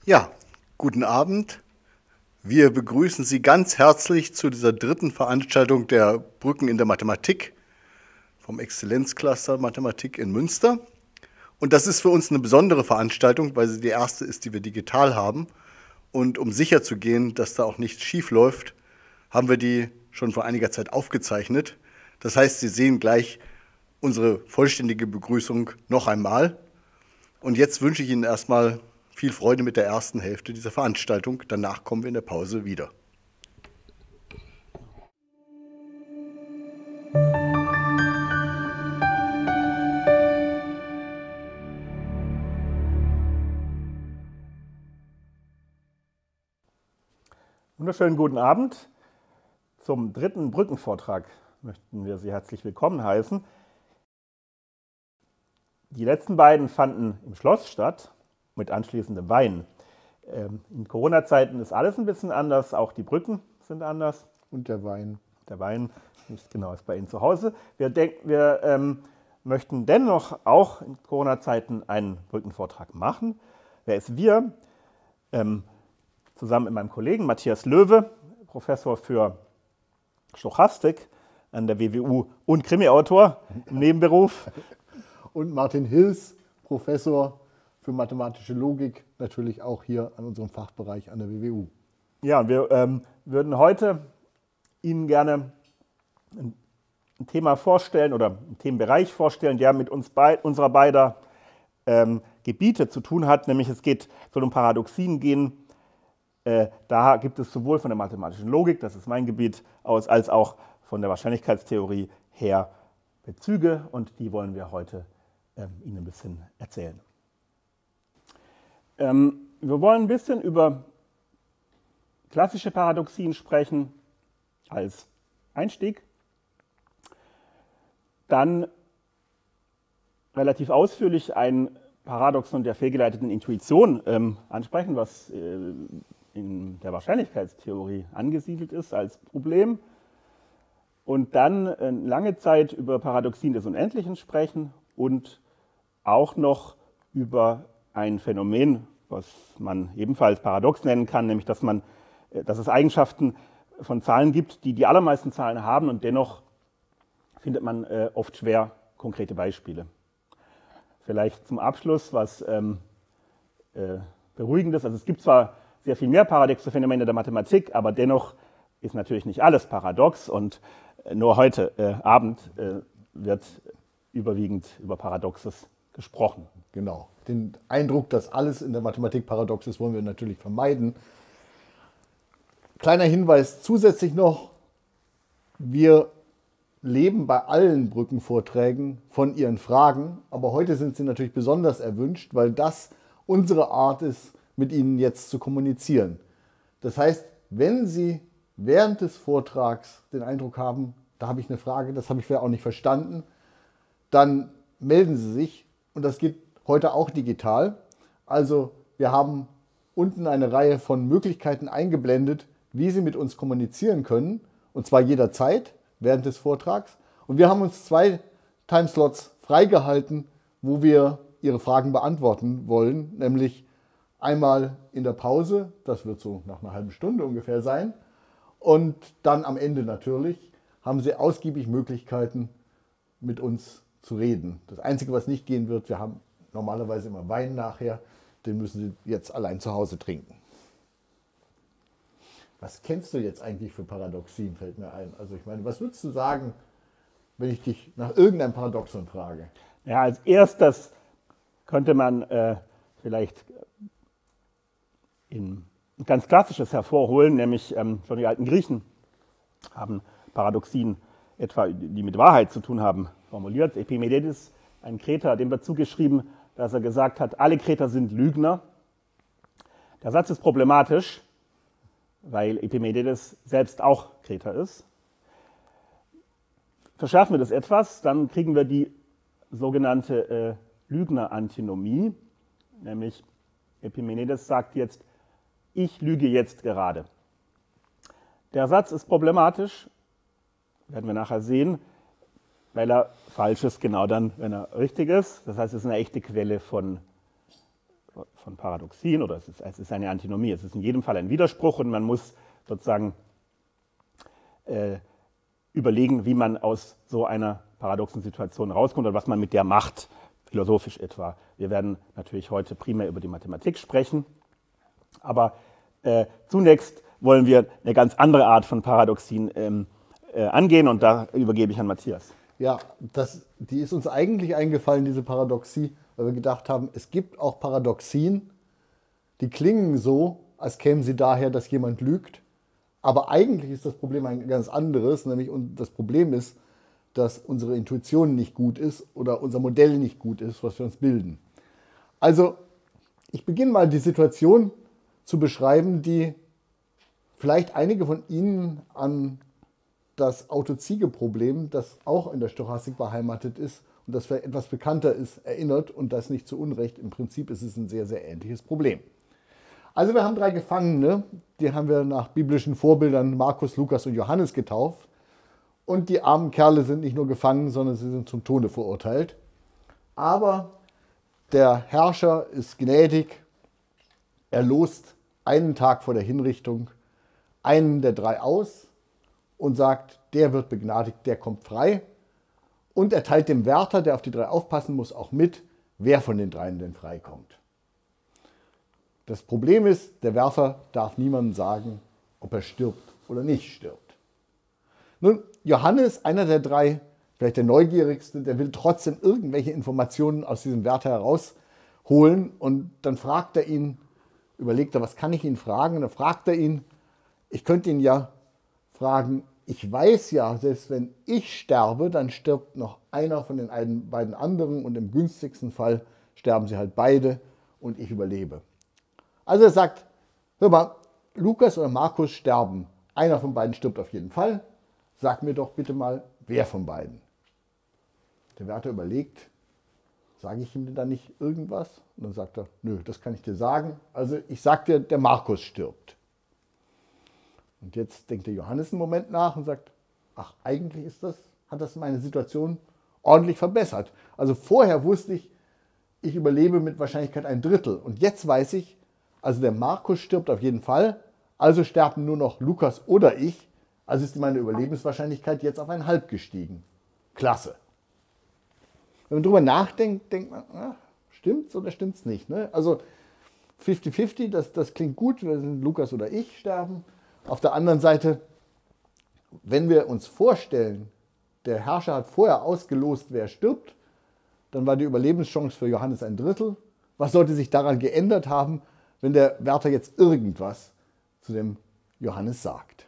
Ja, guten Abend. Wir begrüßen Sie ganz herzlich zu dieser dritten Veranstaltung der Brücken in der Mathematik vom Exzellenzcluster Mathematik in Münster. Und das ist für uns eine besondere Veranstaltung, weil sie die erste ist, die wir digital haben. Und um sicherzugehen, dass da auch nichts schief läuft, haben wir die schon vor einiger Zeit aufgezeichnet. Das heißt, Sie sehen gleich unsere vollständige Begrüßung noch einmal. Und jetzt wünsche ich Ihnen erstmal viel Freude mit der ersten Hälfte dieser Veranstaltung. Danach kommen wir in der Pause wieder. Wunderschönen guten Abend. Zum dritten Brückenvortrag möchten wir Sie herzlich willkommen heißen. Die letzten beiden fanden im Schloss statt, mit anschließendem Wein. In Corona-Zeiten ist alles ein bisschen anders, auch die Brücken sind anders. Und der Wein. Der Wein ist genau ist bei Ihnen zu Hause. Wir möchten dennoch auch in Corona-Zeiten einen Brückenvortrag machen. Wer ist wir? Zusammen mit meinem Kollegen Matthias Löwe, Professor für Stochastik an der WWU und Krimi-Autor im Nebenberuf. Und Martin Hills, Professor für mathematische Logik, natürlich auch hier an unserem Fachbereich an der WWU. Ja, und wir würden heute Ihnen gerne ein Thema vorstellen oder einen Themenbereich vorstellen, der mit unserer beider Gebiete zu tun hat, nämlich soll um Paradoxien gehen. Da gibt es sowohl von der mathematischen Logik, das ist mein Gebiet, aus, als auch von der Wahrscheinlichkeitstheorie her Bezüge und die wollen wir heute Ihnen ein bisschen erzählen. Wir wollen ein bisschen über klassische Paradoxien sprechen als Einstieg, dann relativ ausführlich ein Paradoxon der fehlgeleiteten Intuition ansprechen, was in der Wahrscheinlichkeitstheorie angesiedelt ist als Problem. Und dann lange Zeit über Paradoxien des Unendlichen sprechen und auch noch über ein Phänomen, was man ebenfalls paradox nennen kann, nämlich dass es Eigenschaften von Zahlen gibt, die die allermeisten Zahlen haben und dennoch findet man oft schwer konkrete Beispiele. Vielleicht zum Abschluss was Beruhigendes. Also es gibt zwar sehr viel mehr paradoxe Phänomene der Mathematik, aber dennoch ist natürlich nicht alles paradox und nur heute Abend wird überwiegend über Paradoxes gesprochen. Genau. Den Eindruck, dass alles in der Mathematik paradox ist, wollen wir natürlich vermeiden. Kleiner Hinweis zusätzlich noch, wir leben bei allen Brückenvorträgen von Ihren Fragen, aber heute sind sie natürlich besonders erwünscht, weil das unsere Art ist, mit Ihnen jetzt zu kommunizieren. Das heißt, wenn Sie während des Vortrags den Eindruck haben, da habe ich eine Frage, das habe ich vielleicht auch nicht verstanden, dann melden Sie sich und das geht heute auch digital. Also wir haben unten eine Reihe von Möglichkeiten eingeblendet, wie Sie mit uns kommunizieren können und zwar jederzeit während des Vortrags. Und wir haben uns 2 Timeslots freigehalten, wo wir Ihre Fragen beantworten wollen, nämlich einmal in der Pause, das wird so nach einer halben Stunde ungefähr sein, und dann am Ende natürlich haben Sie ausgiebig Möglichkeiten, mit uns zu reden. Das Einzige, was nicht gehen wird, wir haben normalerweise immer Wein nachher, den müssen Sie jetzt allein zu Hause trinken. Was kennst du jetzt eigentlich für Paradoxien, fällt mir ein. Also ich meine, was würdest du sagen, wenn ich dich nach irgendeinem Paradoxon frage? Ja, als erstes könnte man vielleicht ein ganz klassisches hervorholen, nämlich schon die alten Griechen haben Paradoxien, etwa die mit Wahrheit zu tun haben, formuliert. Epimenides, ein Kreter, dem wird zugeschrieben, dass er gesagt hat, alle Kreter sind Lügner. Der Satz ist problematisch, weil Epimenides selbst auch Kreter ist. Verschärfen wir das etwas, dann kriegen wir die sogenannte Lügner-Antinomie, nämlich Epimenides sagt jetzt, ich lüge jetzt gerade. Der Satz ist problematisch, werden wir nachher sehen, weil er falsch ist, genau dann, wenn er richtig ist. Das heißt, es ist eine echte Quelle von von Paradoxien, oder es ist eine Antinomie, es ist in jedem Fall ein Widerspruch und man muss sozusagen überlegen, wie man aus so einer paradoxen Situation rauskommt und was man mit der macht, philosophisch etwa. Wir werden natürlich heute primär über die Mathematik sprechen, aber zunächst wollen wir eine ganz andere Art von Paradoxien angehen und da übergebe ich an Matthias. Ja, die ist uns eigentlich eingefallen, diese Paradoxie, weil wir gedacht haben, es gibt auch Paradoxien, die klingen so, als kämen sie daher, dass jemand lügt. Aber eigentlich ist das Problem ein ganz anderes, nämlich das Problem ist, dass unsere Intuition nicht gut ist oder unser Modell nicht gut ist, was wir uns bilden. Also, ich beginne mal die Situation zu beschreiben, die vielleicht einige von Ihnen an das Auto-Ziege-Problem, das auch in der Stochastik beheimatet ist und das vielleicht etwas bekannter ist, erinnert und das nicht zu Unrecht. Im Prinzip ist es ein sehr, sehr ähnliches Problem. Also wir haben 3 Gefangene, die haben wir nach biblischen Vorbildern Markus, Lukas und Johannes getauft. Und die armen Kerle sind nicht nur gefangen, sondern sie sind zum Tode verurteilt. Aber der Herrscher ist gnädig, er lost einen Tag vor der Hinrichtung einen der 3 aus und sagt, der wird begnadigt, der kommt frei. Und er teilt dem Wärter, der auf die 3 aufpassen muss, auch mit, wer von den 3 denn freikommt. Das Problem ist, der Wärter darf niemandem sagen, ob er stirbt oder nicht stirbt. Nun, Johannes, einer der 3, vielleicht der neugierigste, der will trotzdem irgendwelche Informationen aus diesem Wärter herausholen und dann fragt er ihn, überlegt er, was kann ich ihn fragen? Und dann fragt er ihn, ich könnte ihn ja fragen, ich weiß ja, selbst wenn ich sterbe, dann stirbt noch einer von den beiden anderen und im günstigsten Fall sterben sie halt beide und ich überlebe. Also er sagt, hör mal, Lukas oder Markus sterben. Einer von beiden stirbt auf jeden Fall. Sag mir doch bitte mal, wer von beiden. Der Wärter überlegt, sage ich ihm denn da nicht irgendwas? Und dann sagt er, nö, das kann ich dir sagen. Also ich sag dir, der Markus stirbt. Und jetzt denkt der Johannes einen Moment nach und sagt, ach, eigentlich hat das meine Situation ordentlich verbessert. Also vorher wusste ich, ich überlebe mit Wahrscheinlichkeit 1/3. Und jetzt weiß ich, also der Markus stirbt auf jeden Fall, also sterben nur noch Lukas oder ich, also ist meine Überlebenswahrscheinlichkeit jetzt auf 1,5 gestiegen. Klasse. Wenn man darüber nachdenkt, denkt man, stimmt's oder stimmt's nicht? Ne? Also 50-50, das klingt gut, wenn Lukas oder ich sterben. Auf der anderen Seite, wenn wir uns vorstellen, der Herrscher hat vorher ausgelost, wer stirbt, dann war die Überlebenschance für Johannes 1/3. Was sollte sich daran geändert haben, wenn der Wärter jetzt irgendwas zu dem Johannes sagt?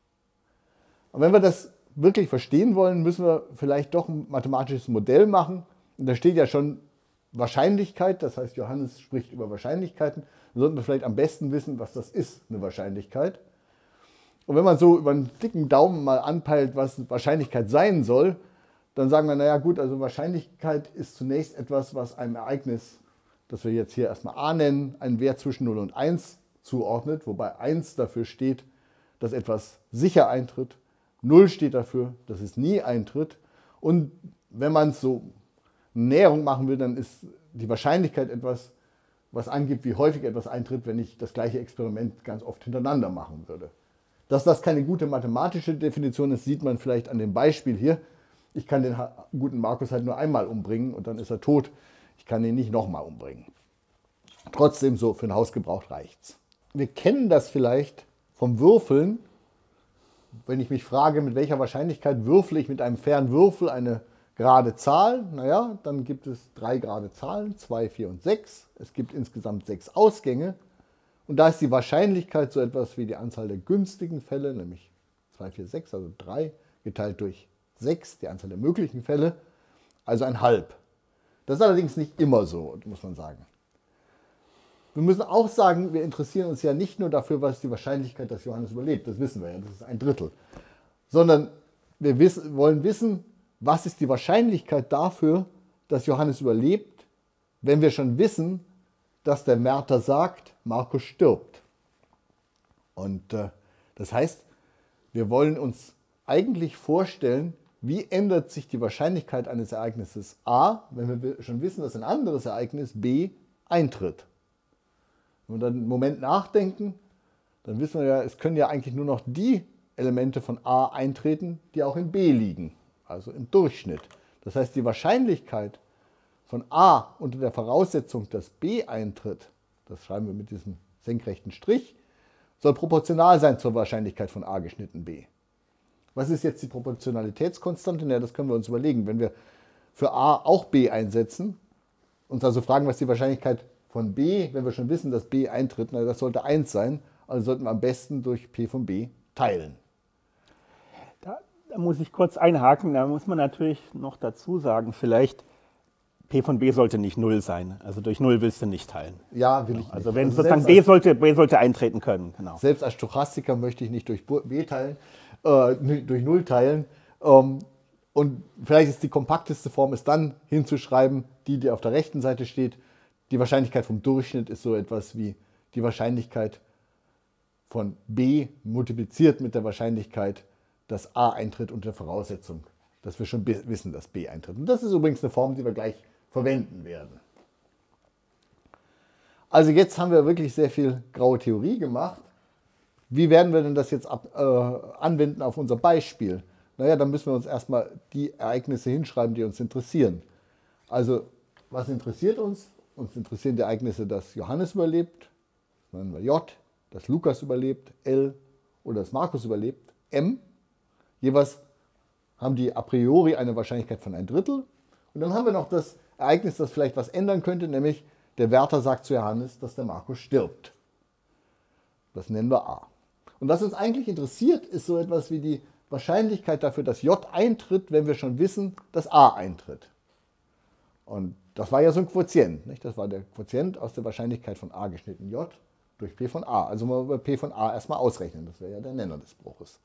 Und wenn wir das wirklich verstehen wollen, müssen wir vielleicht doch ein mathematisches Modell machen. Und da steht ja schon Wahrscheinlichkeit, das heißt, Johannes spricht über Wahrscheinlichkeiten. Wir sollten vielleicht am besten wissen, was das ist, eine Wahrscheinlichkeit. Und wenn man so über einen dicken Daumen mal anpeilt, was Wahrscheinlichkeit sein soll, dann sagen wir, naja gut, also Wahrscheinlichkeit ist zunächst etwas, was einem Ereignis, das wir jetzt hier erstmal A nennen, einen Wert zwischen 0 und 1 zuordnet, wobei 1 dafür steht, dass etwas sicher eintritt, 0 steht dafür, dass es nie eintritt. Und wenn man so eine Näherung machen will, dann ist die Wahrscheinlichkeit etwas, was angibt, wie häufig etwas eintritt, wenn ich das gleiche Experiment ganz oft hintereinander machen würde. Dass das keine gute mathematische Definition ist, sieht man vielleicht an dem Beispiel hier. Ich kann den guten Markus halt nur einmal umbringen und dann ist er tot. Ich kann ihn nicht nochmal umbringen. Trotzdem, so für den Hausgebrauch reicht's. Wir kennen das vielleicht vom Würfeln. Wenn ich mich frage, mit welcher Wahrscheinlichkeit würfle ich mit einem fairen Würfel eine gerade Zahl, naja, dann gibt es 3 gerade Zahlen, 2, 4 und 6. Es gibt insgesamt 6 Ausgänge. Und da ist die Wahrscheinlichkeit so etwas wie die Anzahl der günstigen Fälle, nämlich 2, 4, 6, also 3, geteilt durch 6, die Anzahl der möglichen Fälle, also 1/2. Das ist allerdings nicht immer so, muss man sagen. Wir müssen auch sagen, wir interessieren uns ja nicht nur dafür, was ist die Wahrscheinlichkeit, dass Johannes überlebt, das wissen wir ja, das ist 1/3, sondern wir wollen wissen, was ist die Wahrscheinlichkeit dafür, dass Johannes überlebt, wenn wir schon wissen, dass der Wärter sagt, Markus stirbt. Und das heißt, wir wollen uns eigentlich vorstellen, wie ändert sich die Wahrscheinlichkeit eines Ereignisses A, wenn wir schon wissen, dass ein anderes Ereignis B eintritt. Wenn wir dann einen Moment nachdenken, dann wissen wir ja, es können ja eigentlich nur noch die Elemente von A eintreten, die auch in B liegen, also im Durchschnitt. Das heißt, die Wahrscheinlichkeit von A unter der Voraussetzung, dass B eintritt, das schreiben wir mit diesem senkrechten Strich, soll proportional sein zur Wahrscheinlichkeit von A geschnitten B. Was ist jetzt die Proportionalitätskonstante? Ja, das können wir uns überlegen. Wenn wir für A auch B einsetzen, uns also fragen, was die Wahrscheinlichkeit von B, wenn wir schon wissen, dass B eintritt, na, das sollte 1 sein, also sollten wir am besten durch P von B teilen. Da muss ich kurz einhaken, da muss man natürlich noch dazu sagen, vielleicht P von B sollte nicht 0 sein. Also durch 0 willst du nicht teilen. Ja, will ich nicht. Also wenn sozusagen B sollte eintreten können. Genau. Selbst als Stochastiker möchte ich nicht durch B teilen, durch 0 teilen. Und vielleicht ist die kompakteste Form, es dann hinzuschreiben, die auf der rechten Seite steht. Die Wahrscheinlichkeit vom Durchschnitt ist so etwas wie die Wahrscheinlichkeit von B multipliziert mit der Wahrscheinlichkeit, dass A eintritt unter der Voraussetzung, dass wir schon wissen, dass B eintritt. Und das ist übrigens eine Form, die wir gleich verwenden werden. Also jetzt haben wir wirklich sehr viel graue Theorie gemacht. Wie werden wir denn das jetzt anwenden auf unser Beispiel? Naja, dann müssen wir uns erstmal die Ereignisse hinschreiben, die uns interessieren. Also, was interessiert uns? Uns interessieren die Ereignisse, dass Johannes überlebt, das nennen wir J, dass Lukas überlebt, L, oder dass Markus überlebt, M. Jeweils haben die a priori eine Wahrscheinlichkeit von 1/3. Und dann haben wir noch das Ereignis, das vielleicht was ändern könnte, nämlich der Wärter sagt zu Johannes, dass der Markus stirbt. Das nennen wir A. Und was uns eigentlich interessiert, ist so etwas wie die Wahrscheinlichkeit dafür, dass J eintritt, wenn wir schon wissen, dass A eintritt. Und das war ja so ein Quotient. Nicht? Das war der Quotient aus der Wahrscheinlichkeit von A geschnitten J durch P von A. Also mal über P von A erstmal ausrechnen. Das wäre ja der Nenner des Bruches.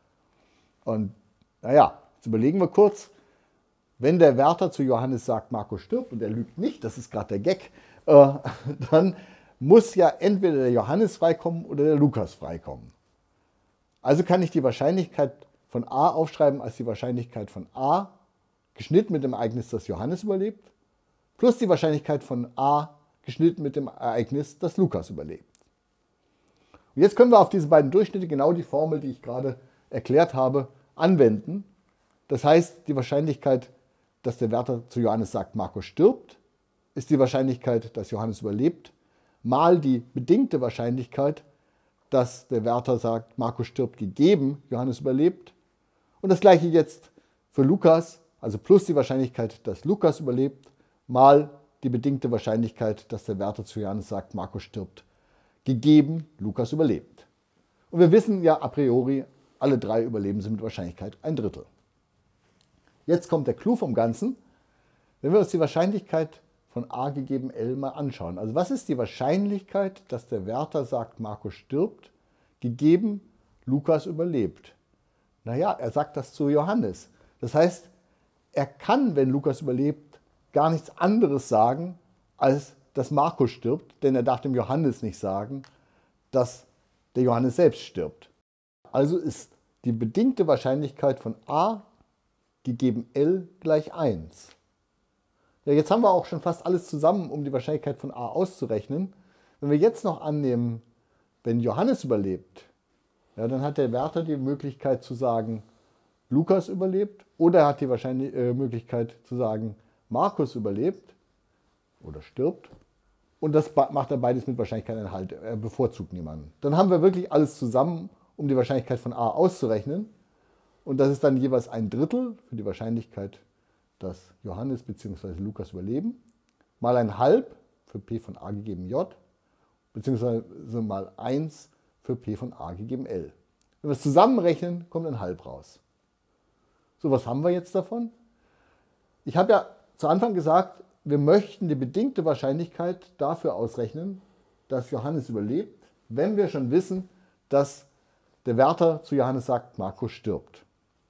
Und naja, jetzt überlegen wir kurz, wenn der Wärter zu Johannes sagt, Markus stirbt, und er lügt nicht, das ist gerade der Gag, dann muss ja entweder der Johannes freikommen oder der Lukas freikommen. Also kann ich die Wahrscheinlichkeit von A aufschreiben als die Wahrscheinlichkeit von A geschnitten mit dem Ereignis, dass Johannes überlebt, plus die Wahrscheinlichkeit von A geschnitten mit dem Ereignis, dass Lukas überlebt. Und jetzt können wir auf diese beiden Durchschnitte genau die Formel, die ich gerade erklärt habe, anwenden. Das heißt, die Wahrscheinlichkeit, dass der Wärter zu Johannes sagt, Markus stirbt, ist die Wahrscheinlichkeit, dass Johannes überlebt, mal die bedingte Wahrscheinlichkeit, dass der Wärter sagt, Markus stirbt, gegeben, Johannes überlebt. Und das gleiche jetzt für Lukas, also plus die Wahrscheinlichkeit, dass Lukas überlebt, mal die bedingte Wahrscheinlichkeit, dass der Wärter zu Johannes sagt, Markus stirbt, gegeben, Lukas überlebt. Und wir wissen ja a priori, alle drei überleben sie mit Wahrscheinlichkeit 1/3. Jetzt kommt der Clou vom Ganzen. Wenn wir uns die Wahrscheinlichkeit von A gegeben L mal anschauen. Also was ist die Wahrscheinlichkeit, dass der Wärter sagt, Markus stirbt, gegeben, Lukas überlebt? Naja, er sagt das zu Johannes. Das heißt, er kann, wenn Lukas überlebt, gar nichts anderes sagen, als dass Markus stirbt, denn er darf dem Johannes nicht sagen, dass der Johannes selbst stirbt. Also ist die bedingte Wahrscheinlichkeit von A gegeben L gleich 1. Ja, jetzt haben wir auch schon fast alles zusammen, um die Wahrscheinlichkeit von A auszurechnen. Wenn wir jetzt noch annehmen, wenn Johannes überlebt, ja, dann hat der Wärter die Möglichkeit zu sagen, Lukas überlebt, oder er hat die Möglichkeit zu sagen, Markus überlebt oder stirbt. Und das macht er beides mit Wahrscheinlichkeit Halt. Er bevorzugt niemanden. Dann haben wir wirklich alles zusammen, um die Wahrscheinlichkeit von A auszurechnen. Und das ist dann jeweils 1/3 für die Wahrscheinlichkeit, dass Johannes bzw. Lukas überleben, mal 1/2 für P von A gegeben J, beziehungsweise mal 1 für P von A gegeben L. Wenn wir es zusammenrechnen, kommt 1/2 raus. So, was haben wir jetzt davon? Ich habe ja zu Anfang gesagt, wir möchten die bedingte Wahrscheinlichkeit dafür ausrechnen, dass Johannes überlebt, wenn wir schon wissen, dass der Wärter zu Johannes sagt, Markus stirbt.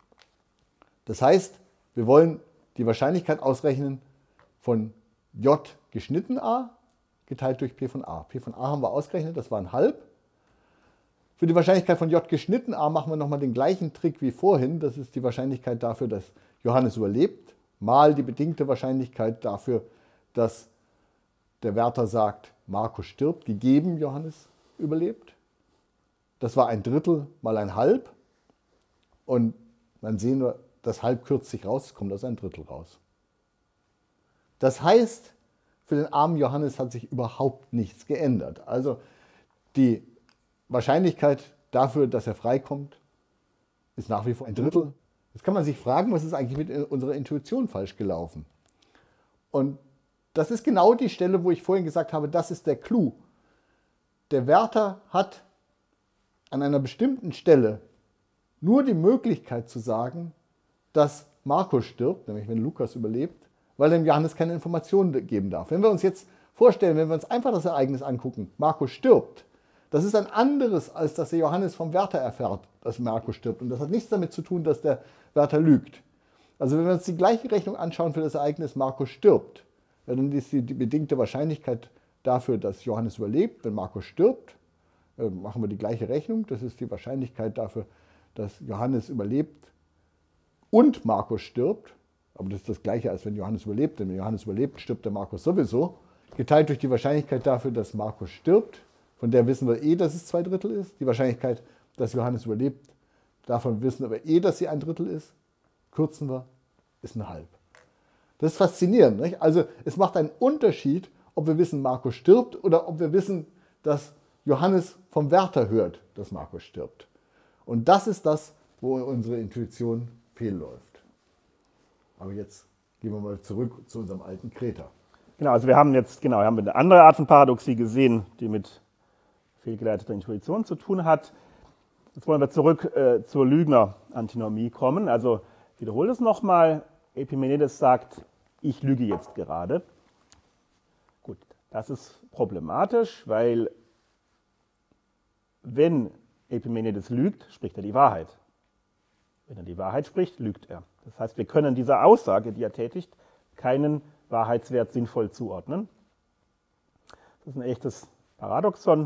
Das heißt, wir wollen die Wahrscheinlichkeit ausrechnen von J geschnitten A geteilt durch P von A. P von A haben wir ausgerechnet, das war 1/2. Für die Wahrscheinlichkeit von J geschnitten A machen wir nochmal den gleichen Trick wie vorhin. Das ist die Wahrscheinlichkeit dafür, dass Johannes überlebt, mal die bedingte Wahrscheinlichkeit dafür, dass der Wärter sagt, Markus stirbt, gegeben Johannes überlebt. Das war 1/3 mal 1/2. Und man sehen wir, das halb kürzt sich raus, es kommt aus 1/3 raus. Das heißt, für den armen Johannes hat sich überhaupt nichts geändert. Also die Wahrscheinlichkeit dafür, dass er freikommt, ist nach wie vor 1/3. Jetzt kann man sich fragen, was ist eigentlich mit unserer Intuition falsch gelaufen? Und das ist genau die Stelle, wo ich vorhin gesagt habe, das ist der Clou. Der Wärter hat an einer bestimmten Stelle nur die Möglichkeit zu sagen, dass Markus stirbt, nämlich wenn Lukas überlebt, weil dem Johannes keine Informationen geben darf. Wenn wir uns jetzt vorstellen, wenn wir uns einfach das Ereignis angucken, Markus stirbt, das ist ein anderes, als dass der Johannes vom Wärter erfährt, dass Markus stirbt. Und das hat nichts damit zu tun, dass der Wärter lügt. Also wenn wir uns die gleiche Rechnung anschauen für das Ereignis Markus stirbt, ja, dann ist die bedingte Wahrscheinlichkeit dafür, dass Johannes überlebt, wenn Markus stirbt, machen wir die gleiche Rechnung. Das ist die Wahrscheinlichkeit dafür, dass Johannes überlebt und Markus stirbt. Aber das ist das Gleiche, als wenn Johannes überlebt. Denn wenn Johannes überlebt, stirbt der Markus sowieso. Geteilt durch die Wahrscheinlichkeit dafür, dass Markus stirbt. Von der wissen wir dass es 2/3 ist. Die Wahrscheinlichkeit, dass Johannes überlebt, davon wissen wir dass sie 1/3 ist. Kürzen wir, ist 1/2. Das ist faszinierend. Nicht? Also es macht einen Unterschied, ob wir wissen, Markus stirbt oder ob wir wissen, dass Johannes vom Wärter hört, dass Markus stirbt. Und das ist das, wo unsere Intuition fehlläuft. Aber jetzt gehen wir mal zurück zu unserem alten Kreter. Genau, also wir haben jetzt eine andere Art von Paradoxie gesehen, die mit fehlgeleiteter Intuition zu tun hat. Jetzt wollen wir zurück zur Lügner-Antinomie kommen. Also ich wiederhole das nochmal. Epimenides sagt, ich lüge jetzt gerade. Gut, das ist problematisch, weil wenn Epimenides lügt, spricht er die Wahrheit. Wenn er die Wahrheit spricht, lügt er. Das heißt, wir können dieser Aussage, die er tätigt, keinen Wahrheitswert sinnvoll zuordnen. Das ist ein echtes Paradoxon,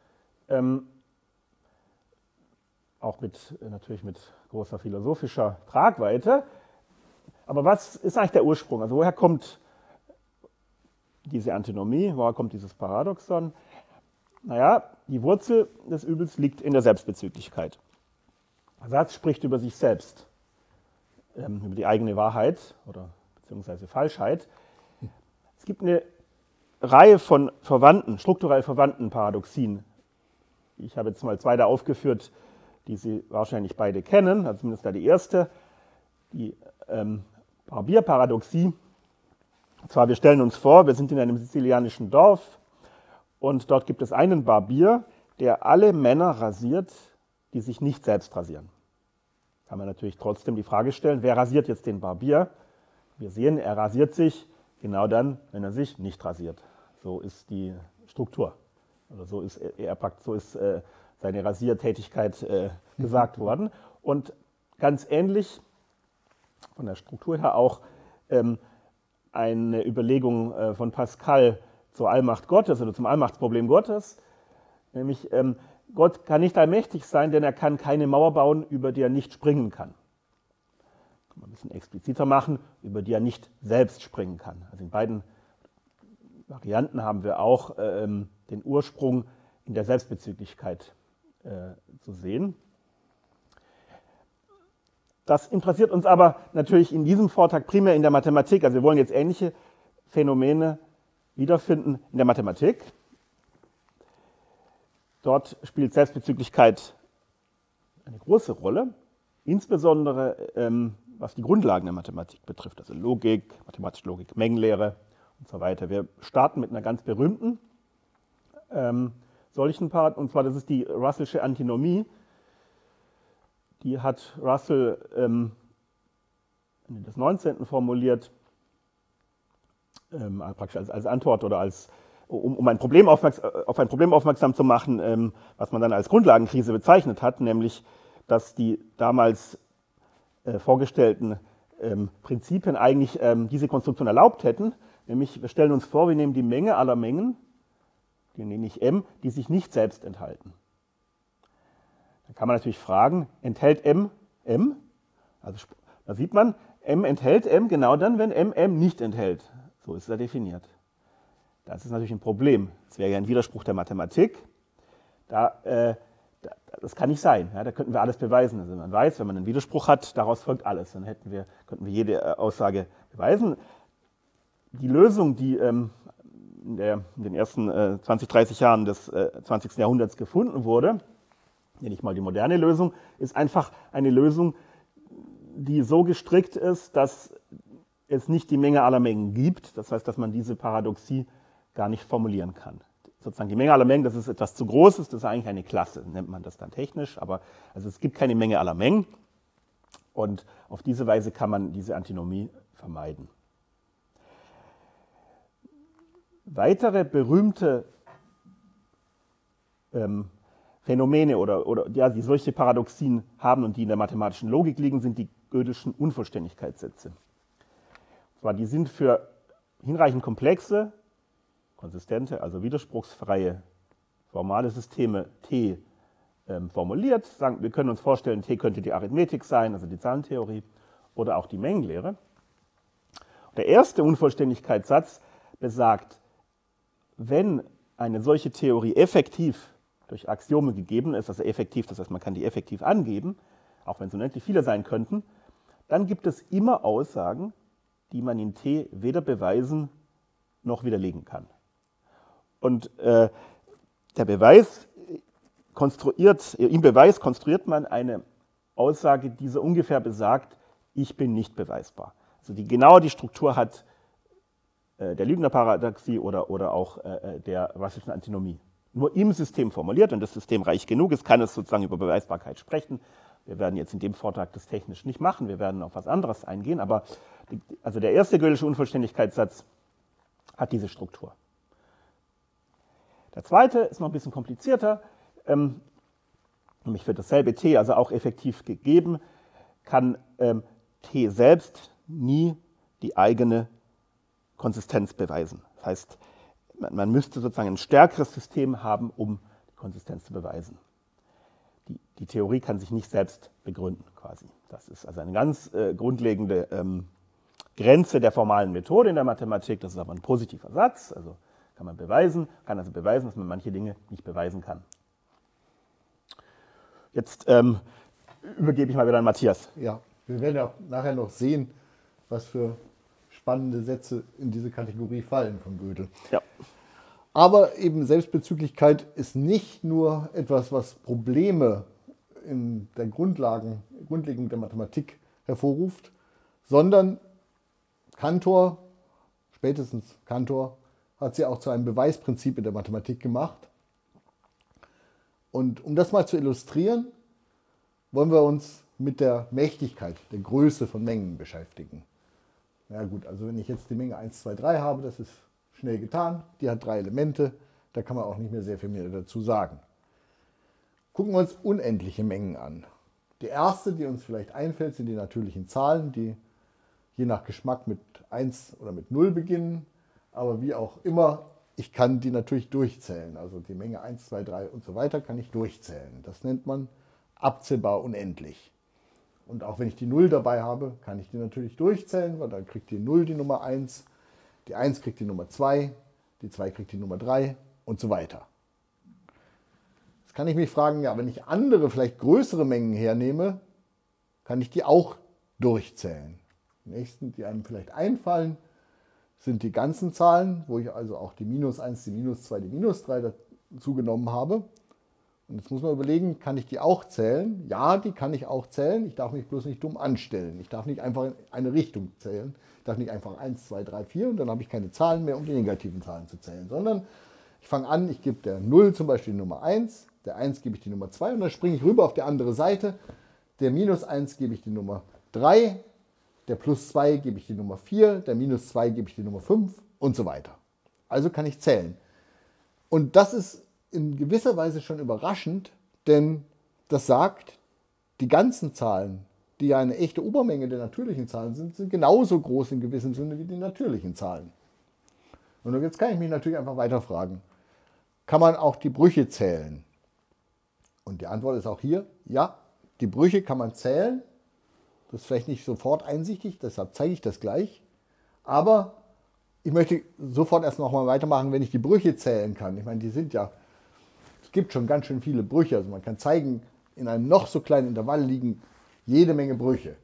auch natürlich mit großer philosophischer Tragweite. Aber was ist eigentlich der Ursprung? Also woher kommt diese Antinomie, woher kommt dieses Paradoxon? Naja, die Wurzel des Übels liegt in der Selbstbezüglichkeit. Der Satz spricht über sich selbst, über die eigene Wahrheit oder beziehungsweise Falschheit. Es gibt eine Reihe von strukturell verwandten Paradoxien. Ich habe jetzt mal 2 da aufgeführt, die Sie wahrscheinlich beide kennen, also zumindest da die erste, die Barbierparadoxie. Und zwar, wir stellen uns vor, wir sind in einem sizilianischen Dorf und dort gibt es einen Barbier, der alle Männer rasiert, die sich nicht selbst rasieren. Kann man natürlich trotzdem die Frage stellen, wer rasiert jetzt den Barbier? Wir sehen, er rasiert sich genau dann, wenn er sich nicht rasiert. So ist die Struktur. Oder so ist seine Rasiertätigkeit gesagt worden. Und ganz ähnlich von der Struktur her auch eine Überlegung von Pascal zur Allmacht Gottes oder zum Allmachtsproblem Gottes, nämlich Gott kann nicht allmächtig sein, denn er kann keine Mauer bauen, über die er nicht springen kann. Kann man ein bisschen expliziter machen, über die er nicht selbst springen kann. Also in beiden Varianten haben wir auch den Ursprung in der Selbstbezüglichkeit zu sehen. Das interessiert uns aber natürlich in diesem Vortrag primär in der Mathematik. Also wir wollen jetzt ähnliche Phänomene wiederfinden in der Mathematik. Dort spielt Selbstbezüglichkeit eine große Rolle, insbesondere was die Grundlagen der Mathematik betrifft, also Logik, mathematische Logik, Mengenlehre und so weiter. Wir starten mit einer ganz berühmten solchen Part, und zwar das ist die Russellsche Antinomie. Die hat Russell Ende des 19. formuliert, praktisch als Antwort oder um auf ein Problem aufmerksam zu machen, was man dann als Grundlagenkrise bezeichnet hat, nämlich, dass die damals vorgestellten Prinzipien eigentlich diese Konstruktion erlaubt hätten. Nämlich, wir stellen uns vor, wir nehmen die Menge aller Mengen, die nenne ich M, die sich nicht selbst enthalten. Dann kann man natürlich fragen, enthält M M? Also da sieht man, M enthält M genau dann, wenn M M nicht enthält. So ist er definiert. Das ist natürlich ein Problem. Das wäre ja ein Widerspruch der Mathematik. Das kann nicht sein. Ja, da könnten wir alles beweisen. Also man weiß, wenn man einen Widerspruch hat, daraus folgt alles. Dann könnten wir jede Aussage beweisen. Die Lösung, die in den ersten 20, 30 Jahren des 20. Jahrhunderts gefunden wurde, nenne ich mal die moderne Lösung, ist einfach eine Lösung, die so gestrickt ist, dass es nicht die Menge aller Mengen gibt. Das heißt, dass man diese Paradoxie gar nicht formulieren kann. Sozusagen die Menge aller Mengen, das ist etwas zu Großes, das ist eigentlich eine Klasse, nennt man das dann technisch, aber also es gibt keine Menge aller Mengen und auf diese Weise kann man diese Antinomie vermeiden. Weitere berühmte Phänomene die solche Paradoxien haben und die in der mathematischen Logik liegen, sind die Gödelschen Unvollständigkeitssätze. Und zwar, die sind für hinreichend komplexe, konsistente, also widerspruchsfreie formale Systeme T formuliert. Wir können uns vorstellen, T könnte die Arithmetik sein, also die Zahlentheorie, oder auch die Mengenlehre. Der erste Unvollständigkeitssatz besagt, wenn eine solche Theorie effektiv durch Axiome gegeben ist, also effektiv, das heißt, man kann die effektiv angeben, auch wenn es unendlich viele sein könnten, dann gibt es immer Aussagen, die man in T weder beweisen noch widerlegen kann. Und im Beweis konstruiert man eine Aussage, die so ungefähr besagt, ich bin nicht beweisbar. Also die Struktur hat der Lübner-Paradoxie oder auch der Russellschen Antinomie. Nur im System formuliert, wenn das System reich genug ist, kann es sozusagen über Beweisbarkeit sprechen. Wir werden jetzt in dem Vortrag das technisch nicht machen, wir werden auf was anderes eingehen, aber also der erste Gödel'sche Unvollständigkeitssatz hat diese Struktur. Der zweite ist noch ein bisschen komplizierter, nämlich für dasselbe T, also auch effektiv gegeben, kann T selbst nie die eigene Konsistenz beweisen. Das heißt, man müsste sozusagen ein stärkeres System haben, um die Konsistenz zu beweisen. Die Theorie kann sich nicht selbst begründen, quasi. Das ist also eine ganz grundlegende Grenze der formalen Methode in der Mathematik. Das ist aber ein positiver Satz, also kann also beweisen, dass man manche Dinge nicht beweisen kann. Jetzt übergebe ich mal wieder an Matthias. Ja, wir werden ja auch nachher noch sehen, was für spannende Sätze in diese Kategorie fallen von Gödel. Ja. Aber eben Selbstbezüglichkeit ist nicht nur etwas, was Probleme in der Grundlegung der Mathematik hervorruft, sondern Cantor, spätestens Cantor, hat sie auch zu einem Beweisprinzip in der Mathematik gemacht. Und um das mal zu illustrieren, wollen wir uns mit der Mächtigkeit, der Größe von Mengen beschäftigen. Ja gut, also wenn ich jetzt die Menge 1, 2, 3 habe, das ist schnell getan, die hat 3 Elemente, da kann man auch nicht mehr sehr viel mehr dazu sagen. Gucken wir uns unendliche Mengen an. Die erste, die uns vielleicht einfällt, sind die natürlichen Zahlen, die je nach Geschmack mit 1 oder mit 0 beginnen, aber wie auch immer, ich kann die natürlich durchzählen. Also die Menge 1, 2, 3 und so weiter kann ich durchzählen. Das nennt man abzählbar unendlich. Und auch wenn ich die 0 dabei habe, kann ich die natürlich durchzählen, weil dann kriegt die 0 die Nummer 1, die 1 kriegt die Nummer 2, die 2 kriegt die Nummer 3 und so weiter. Jetzt kann ich mich fragen, ja, wenn ich andere, vielleicht größere Mengen hernehme, kann ich die auch durchzählen. Die nächsten, die einem vielleicht einfallen, sind die ganzen Zahlen, wo ich also auch die minus 1, die minus 2, die minus 3 dazu genommen habe. Und jetzt muss man überlegen, kann ich die auch zählen? Ja, die kann ich auch zählen. Ich darf mich bloß nicht dumm anstellen. Ich darf nicht einfach in eine Richtung zählen. Ich darf nicht einfach 1, 2, 3, 4 und dann habe ich keine Zahlen mehr, um die negativen Zahlen zu zählen. Sondern ich fange an, ich gebe der 0 zum Beispiel die Nummer 1, der 1 gebe ich die Nummer 2 und dann springe ich rüber auf die andere Seite. Der minus 1 gebe ich die Nummer 3, der plus 2 gebe ich die Nummer 4, der minus 2 gebe ich die Nummer 5 und so weiter. Also kann ich zählen. Und das ist in gewisser Weise schon überraschend, denn das sagt, die ganzen Zahlen, die ja eine echte Obermenge der natürlichen Zahlen sind, sind genauso groß in gewissem Sinne wie die natürlichen Zahlen. Und jetzt kann ich mich natürlich einfach weiter fragen, kann man auch die Brüche zählen? Und die Antwort ist auch hier, ja, die Brüche kann man zählen. Das ist vielleicht nicht sofort einsichtig, deshalb zeige ich das gleich. Aber ich möchte sofort erst nochmal weitermachen, wenn ich die Brüche zählen kann. Ich meine, die sind ja, es gibt schon ganz schön viele Brüche. Also man kann zeigen, in einem noch so kleinen Intervall liegen jede Menge Brüche.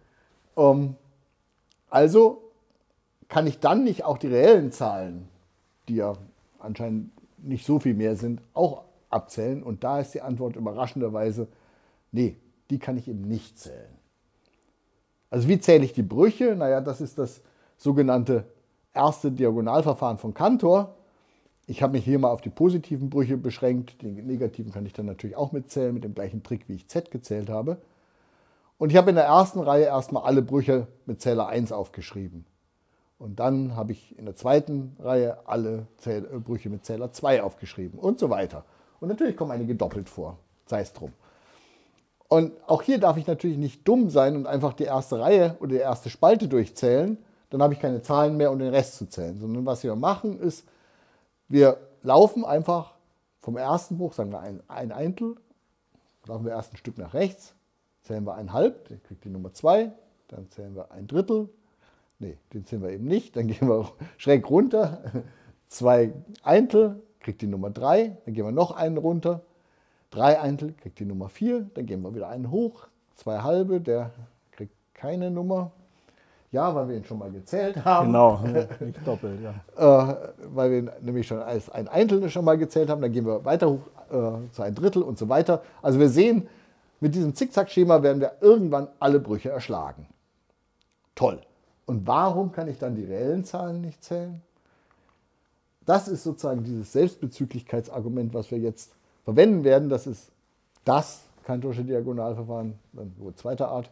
Also kann ich dann nicht auch die reellen Zahlen, die ja anscheinend nicht so viel mehr sind, auch abzählen? Und da ist die Antwort überraschenderweise, nee, die kann ich eben nicht zählen. Also wie zähle ich die Brüche? Naja, das ist das sogenannte erste Diagonalverfahren von Cantor. Ich habe mich hier mal auf die positiven Brüche beschränkt. Die negativen kann ich dann natürlich auch mitzählen, mit dem gleichen Trick, wie ich Z gezählt habe. Und ich habe in der ersten Reihe erstmal alle Brüche mit Zähler 1 aufgeschrieben. Und dann habe ich in der zweiten Reihe alle Brüche mit Zähler 2 aufgeschrieben und so weiter. Und natürlich kommen einige doppelt vor, sei es drum. Und auch hier darf ich natürlich nicht dumm sein und einfach die erste Reihe oder die erste Spalte durchzählen. Dann habe ich keine Zahlen mehr, um den Rest zu zählen. Sondern was wir machen ist, wir laufen einfach vom ersten Bruch, sagen wir ein Eintel, laufen wir erst ein Stück nach rechts, zählen wir 1/2, dann kriegt die Nummer 2, dann zählen wir 1/3, nee, den zählen wir eben nicht, dann gehen wir schräg runter, 2 Eintel, kriegt die Nummer 3, dann gehen wir noch einen runter, 3 Eintel, kriegt die Nummer 4, dann gehen wir wieder einen hoch, 2 halbe, der kriegt keine Nummer. Ja, weil wir ihn schon mal gezählt haben. Genau, nicht doppelt, ja. Weil wir nämlich schon als ein Eintel schon mal gezählt haben. Dann gehen wir weiter hoch zu 1/3 und so weiter. Also wir sehen, mit diesem Zickzack-Schema werden wir irgendwann alle Brüche erschlagen. Toll. Und warum kann ich dann die reellen Zahlen nicht zählen? Das ist sozusagen dieses Selbstbezüglichkeitsargument, was wir jetzt verwenden werden. Das ist das Cantorsche Diagonalverfahren, dann wohl zweiter Art.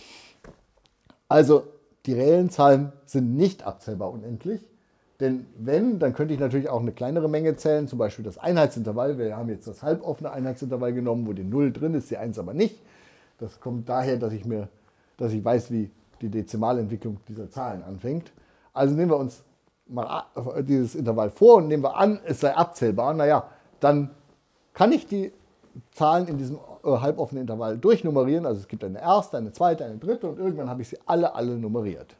Also die reellen Zahlen sind nicht abzählbar unendlich, denn wenn, dann könnte ich natürlich auch eine kleinere Menge zählen, zum Beispiel das Einheitsintervall. Wir haben jetzt das halboffene Einheitsintervall genommen, wo die 0 drin ist, die 1 aber nicht. Das kommt daher, dass ich weiß, wie die Dezimalentwicklung dieser Zahlen anfängt. Also nehmen wir uns mal dieses Intervall vor und nehmen wir an, es sei abzählbar. Naja, dann kann ich die Zahlen in diesem halboffenen Intervall durchnummerieren. Also es gibt eine erste, eine zweite, eine dritte und irgendwann habe ich sie alle nummeriert.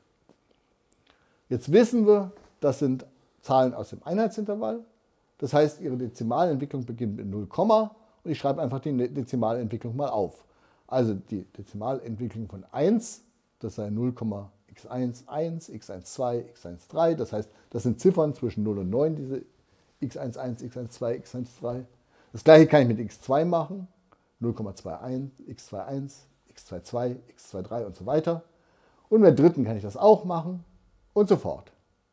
Jetzt wissen wir, das sind Zahlen aus dem Einheitsintervall. Das heißt, ihre Dezimalentwicklung beginnt mit 0, und ich schreibe einfach die Dezimalentwicklung mal auf. Also die Dezimalentwicklung von 1, das sei 0,x1, 1, x1,2, x1,3. Das heißt, das sind Ziffern zwischen 0 und 9, diese x11, x12, x13. Das gleiche kann ich mit x2 machen, 0,21, x21, x22, x23 und so weiter. Und mit der dritten kann ich das auch machen und so fort.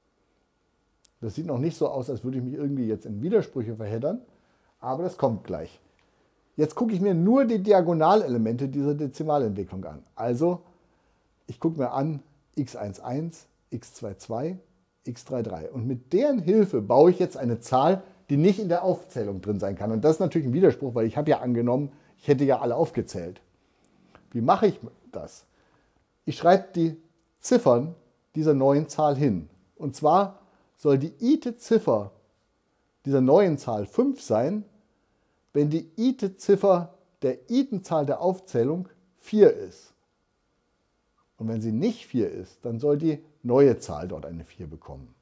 Das sieht noch nicht so aus, als würde ich mich irgendwie jetzt in Widersprüche verheddern, aber das kommt gleich. Jetzt gucke ich mir nur die Diagonalelemente dieser Dezimalentwicklung an. Also ich gucke mir an x11, x22, x33 und mit deren Hilfe baue ich jetzt eine Zahl, die nicht in der Aufzählung drin sein kann. Und das ist natürlich ein Widerspruch, weil ich habe ja angenommen, ich hätte ja alle aufgezählt. Wie mache ich das? Ich schreibe die Ziffern dieser neuen Zahl hin. Und zwar soll die ite Ziffer dieser neuen Zahl 5 sein, wenn die ite Ziffer der iten-Zahl der Aufzählung 4 ist. Und wenn sie nicht 4 ist, dann soll die neue Zahl dort eine 4 bekommen.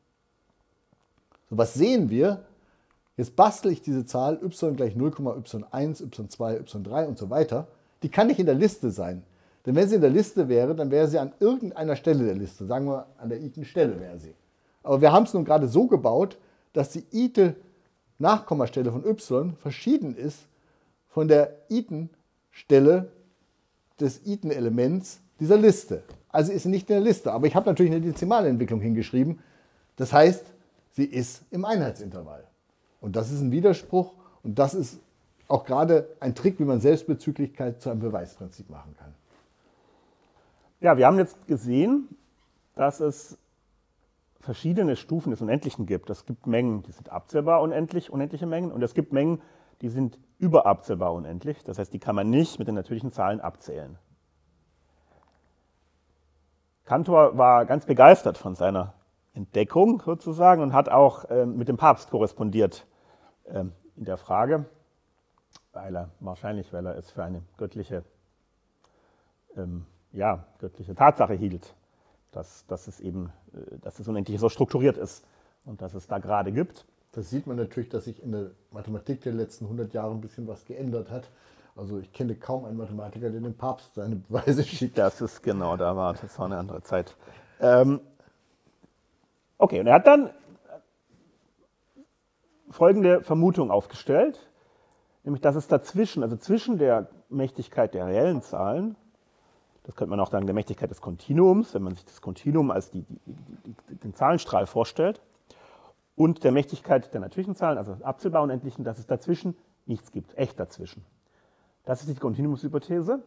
So, was sehen wir? Jetzt bastel ich diese Zahl y gleich 0, y1, y2, y3 und so weiter. Die kann nicht in der Liste sein. Denn wenn sie in der Liste wäre, dann wäre sie an irgendeiner Stelle der Liste. Sagen wir, an der iten-Stelle wäre sie. Aber wir haben es nun gerade so gebaut, dass die ite-Nachkommastelle von y verschieden ist von der iten-Stelle des iten-Elements dieser Liste. Also ist sie nicht in der Liste. Aber ich habe natürlich eine Dezimalentwicklung hingeschrieben. Das heißt, sie ist im Einheitsintervall. Und das ist ein Widerspruch und das ist auch gerade ein Trick, wie man Selbstbezüglichkeit zu einem Beweisprinzip machen kann. Ja, wir haben jetzt gesehen, dass es verschiedene Stufen des Unendlichen gibt. Es gibt Mengen, die sind abzählbar unendlich, unendliche Mengen, und es gibt Mengen, die sind überabzählbar unendlich. Das heißt, die kann man nicht mit den natürlichen Zahlen abzählen. Cantor war ganz begeistert von seiner Entdeckung sozusagen und hat auch mit dem Papst korrespondiert in der Frage, weil er es für eine göttliche Tatsache hielt, dass das Unendliche so strukturiert ist und das es da gerade gibt. Das sieht man natürlich, dass sich in der Mathematik der letzten 100 Jahre ein bisschen was geändert hat. Also ich kenne kaum einen Mathematiker, der dem Papst seine Beweise schickt. Das ist genau, das war eine andere Zeit. Okay, und er hat dann folgende Vermutung aufgestellt, nämlich dass es dazwischen, also zwischen der Mächtigkeit der reellen Zahlen, das könnte man auch sagen der Mächtigkeit des Kontinuums, wenn man sich das Kontinuum als den Zahlenstrahl vorstellt, und der Mächtigkeit der natürlichen Zahlen, also abzählbar Unendlichen, dass es dazwischen nichts gibt, echt dazwischen. Das ist die Kontinuumshypothese.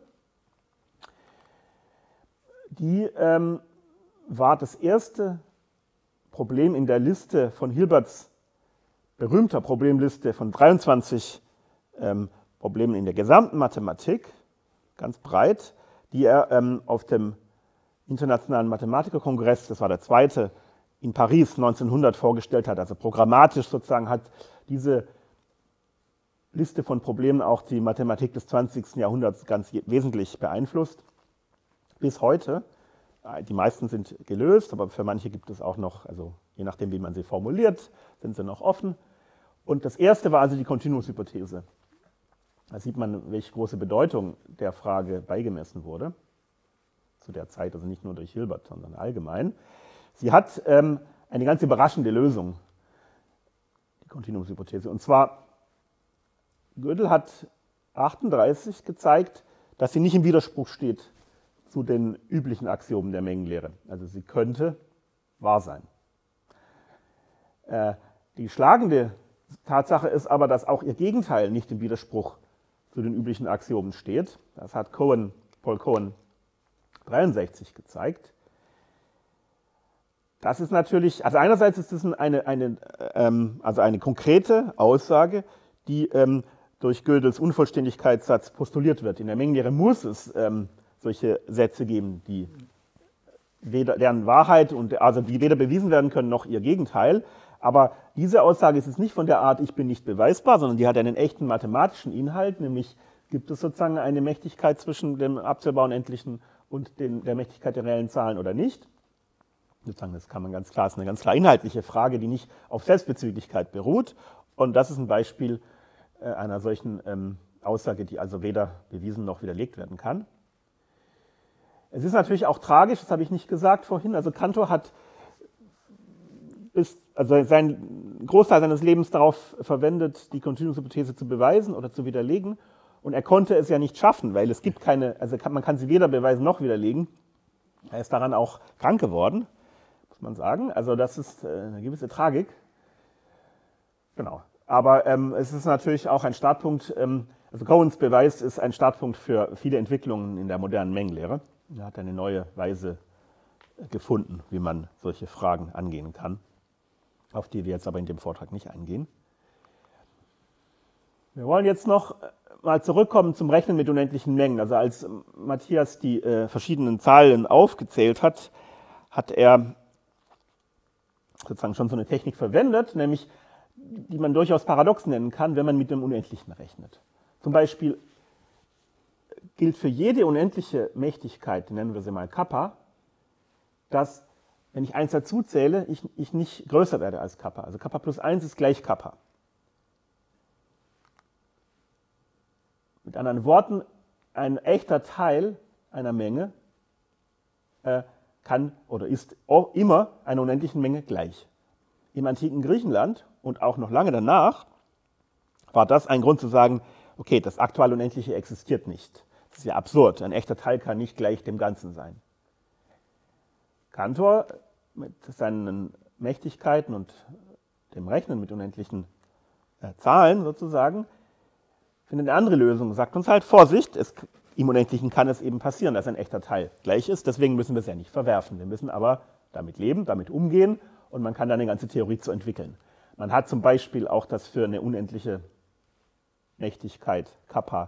Die war das erste Problem in der Liste von Hilberts berühmter Problemliste von 23 Problemen in der gesamten Mathematik, ganz breit, die er auf dem Internationalen Mathematikerkongress, das war der zweite, in Paris 1900 vorgestellt hat. Also programmatisch sozusagen hat diese Liste von Problemen auch die Mathematik des 20. Jahrhunderts ganz wesentlich beeinflusst. Bis heute. Die meisten sind gelöst, aber für manche gibt es auch noch, also je nachdem, wie man sie formuliert, sind sie noch offen. Und das erste war also die Kontinuumshypothese. Da sieht man, welche große Bedeutung der Frage beigemessen wurde. Zu der Zeit, also nicht nur durch Hilbert, sondern allgemein. Sie hat eine ganz überraschende Lösung, die Kontinuumshypothese. Und zwar, Gödel hat 38 gezeigt, dass sie nicht im Widerspruch steht zu den üblichen Axiomen der Mengenlehre. Also sie könnte wahr sein. Die schlagende Tatsache ist aber, dass auch ihr Gegenteil nicht im Widerspruch zu den üblichen Axiomen steht. Das hat Paul Cohen 63 gezeigt. Das ist natürlich, also einerseits ist das eine konkrete Aussage, die durch Gödels Unvollständigkeitssatz postuliert wird. In der Mengenlehre muss es solche Sätze geben, deren Wahrheit also die weder bewiesen werden können noch ihr Gegenteil. Aber diese Aussage ist jetzt nicht von der Art, ich bin nicht beweisbar, sondern die hat einen echten mathematischen Inhalt, nämlich gibt es sozusagen eine Mächtigkeit zwischen dem abzählbar Unendlichen und der Mächtigkeit der reellen Zahlen oder nicht. Sozusagen, das kann man ganz klar, ist eine ganz klar inhaltliche Frage, die nicht auf Selbstbezüglichkeit beruht. Und das ist ein Beispiel einer solchen Aussage, die also weder bewiesen noch widerlegt werden kann. Es ist natürlich auch tragisch, das habe ich nicht gesagt vorhin, also Cantor hat seinen Großteil seines Lebens darauf verwendet, die Kontinuumshypothese zu beweisen oder zu widerlegen. Und er konnte es ja nicht schaffen, weil es gibt keine, also man kann sie weder beweisen noch widerlegen. Er ist daran auch krank geworden, muss man sagen. Also das ist eine gewisse Tragik. Genau. Aber es ist natürlich auch ein Startpunkt, also Cohens Beweis ist ein Startpunkt für viele Entwicklungen in der modernen Mengenlehre. Er hat eine neue Weise gefunden, wie man solche Fragen angehen kann, auf die wir jetzt aber in dem Vortrag nicht eingehen. Wir wollen jetzt noch mal zurückkommen zum Rechnen mit unendlichen Mengen. Also als Matthias die verschiedenen Zahlen aufgezählt hat, hat er sozusagen schon so eine Technik verwendet, nämlich die man durchaus paradox nennen kann, wenn man mit dem Unendlichen rechnet. Zum Beispiel gilt für jede unendliche Mächtigkeit, nennen wir sie mal Kappa, dass, wenn ich 1 dazu zähle, ich nicht größer werde als Kappa. Also Kappa plus 1 ist gleich Kappa. Mit anderen Worten, ein echter Teil einer Menge kann oder ist auch immer einer unendlichen Menge gleich. Im antiken Griechenland und auch noch lange danach war das ein Grund zu sagen, okay, das aktuell Unendliche existiert nicht. Das ist ja absurd, ein echter Teil kann nicht gleich dem Ganzen sein. Cantor mit seinen Mächtigkeiten und dem Rechnen mit unendlichen Zahlen sozusagen findet eine andere Lösung, sagt uns halt, Vorsicht, im Unendlichen kann es eben passieren, dass ein echter Teil gleich ist, deswegen müssen wir es ja nicht verwerfen. Wir müssen aber damit leben, damit umgehen und man kann dann eine ganze Theorie zu entwickeln. Man hat zum Beispiel auch das für eine unendliche Mächtigkeit, Kappa,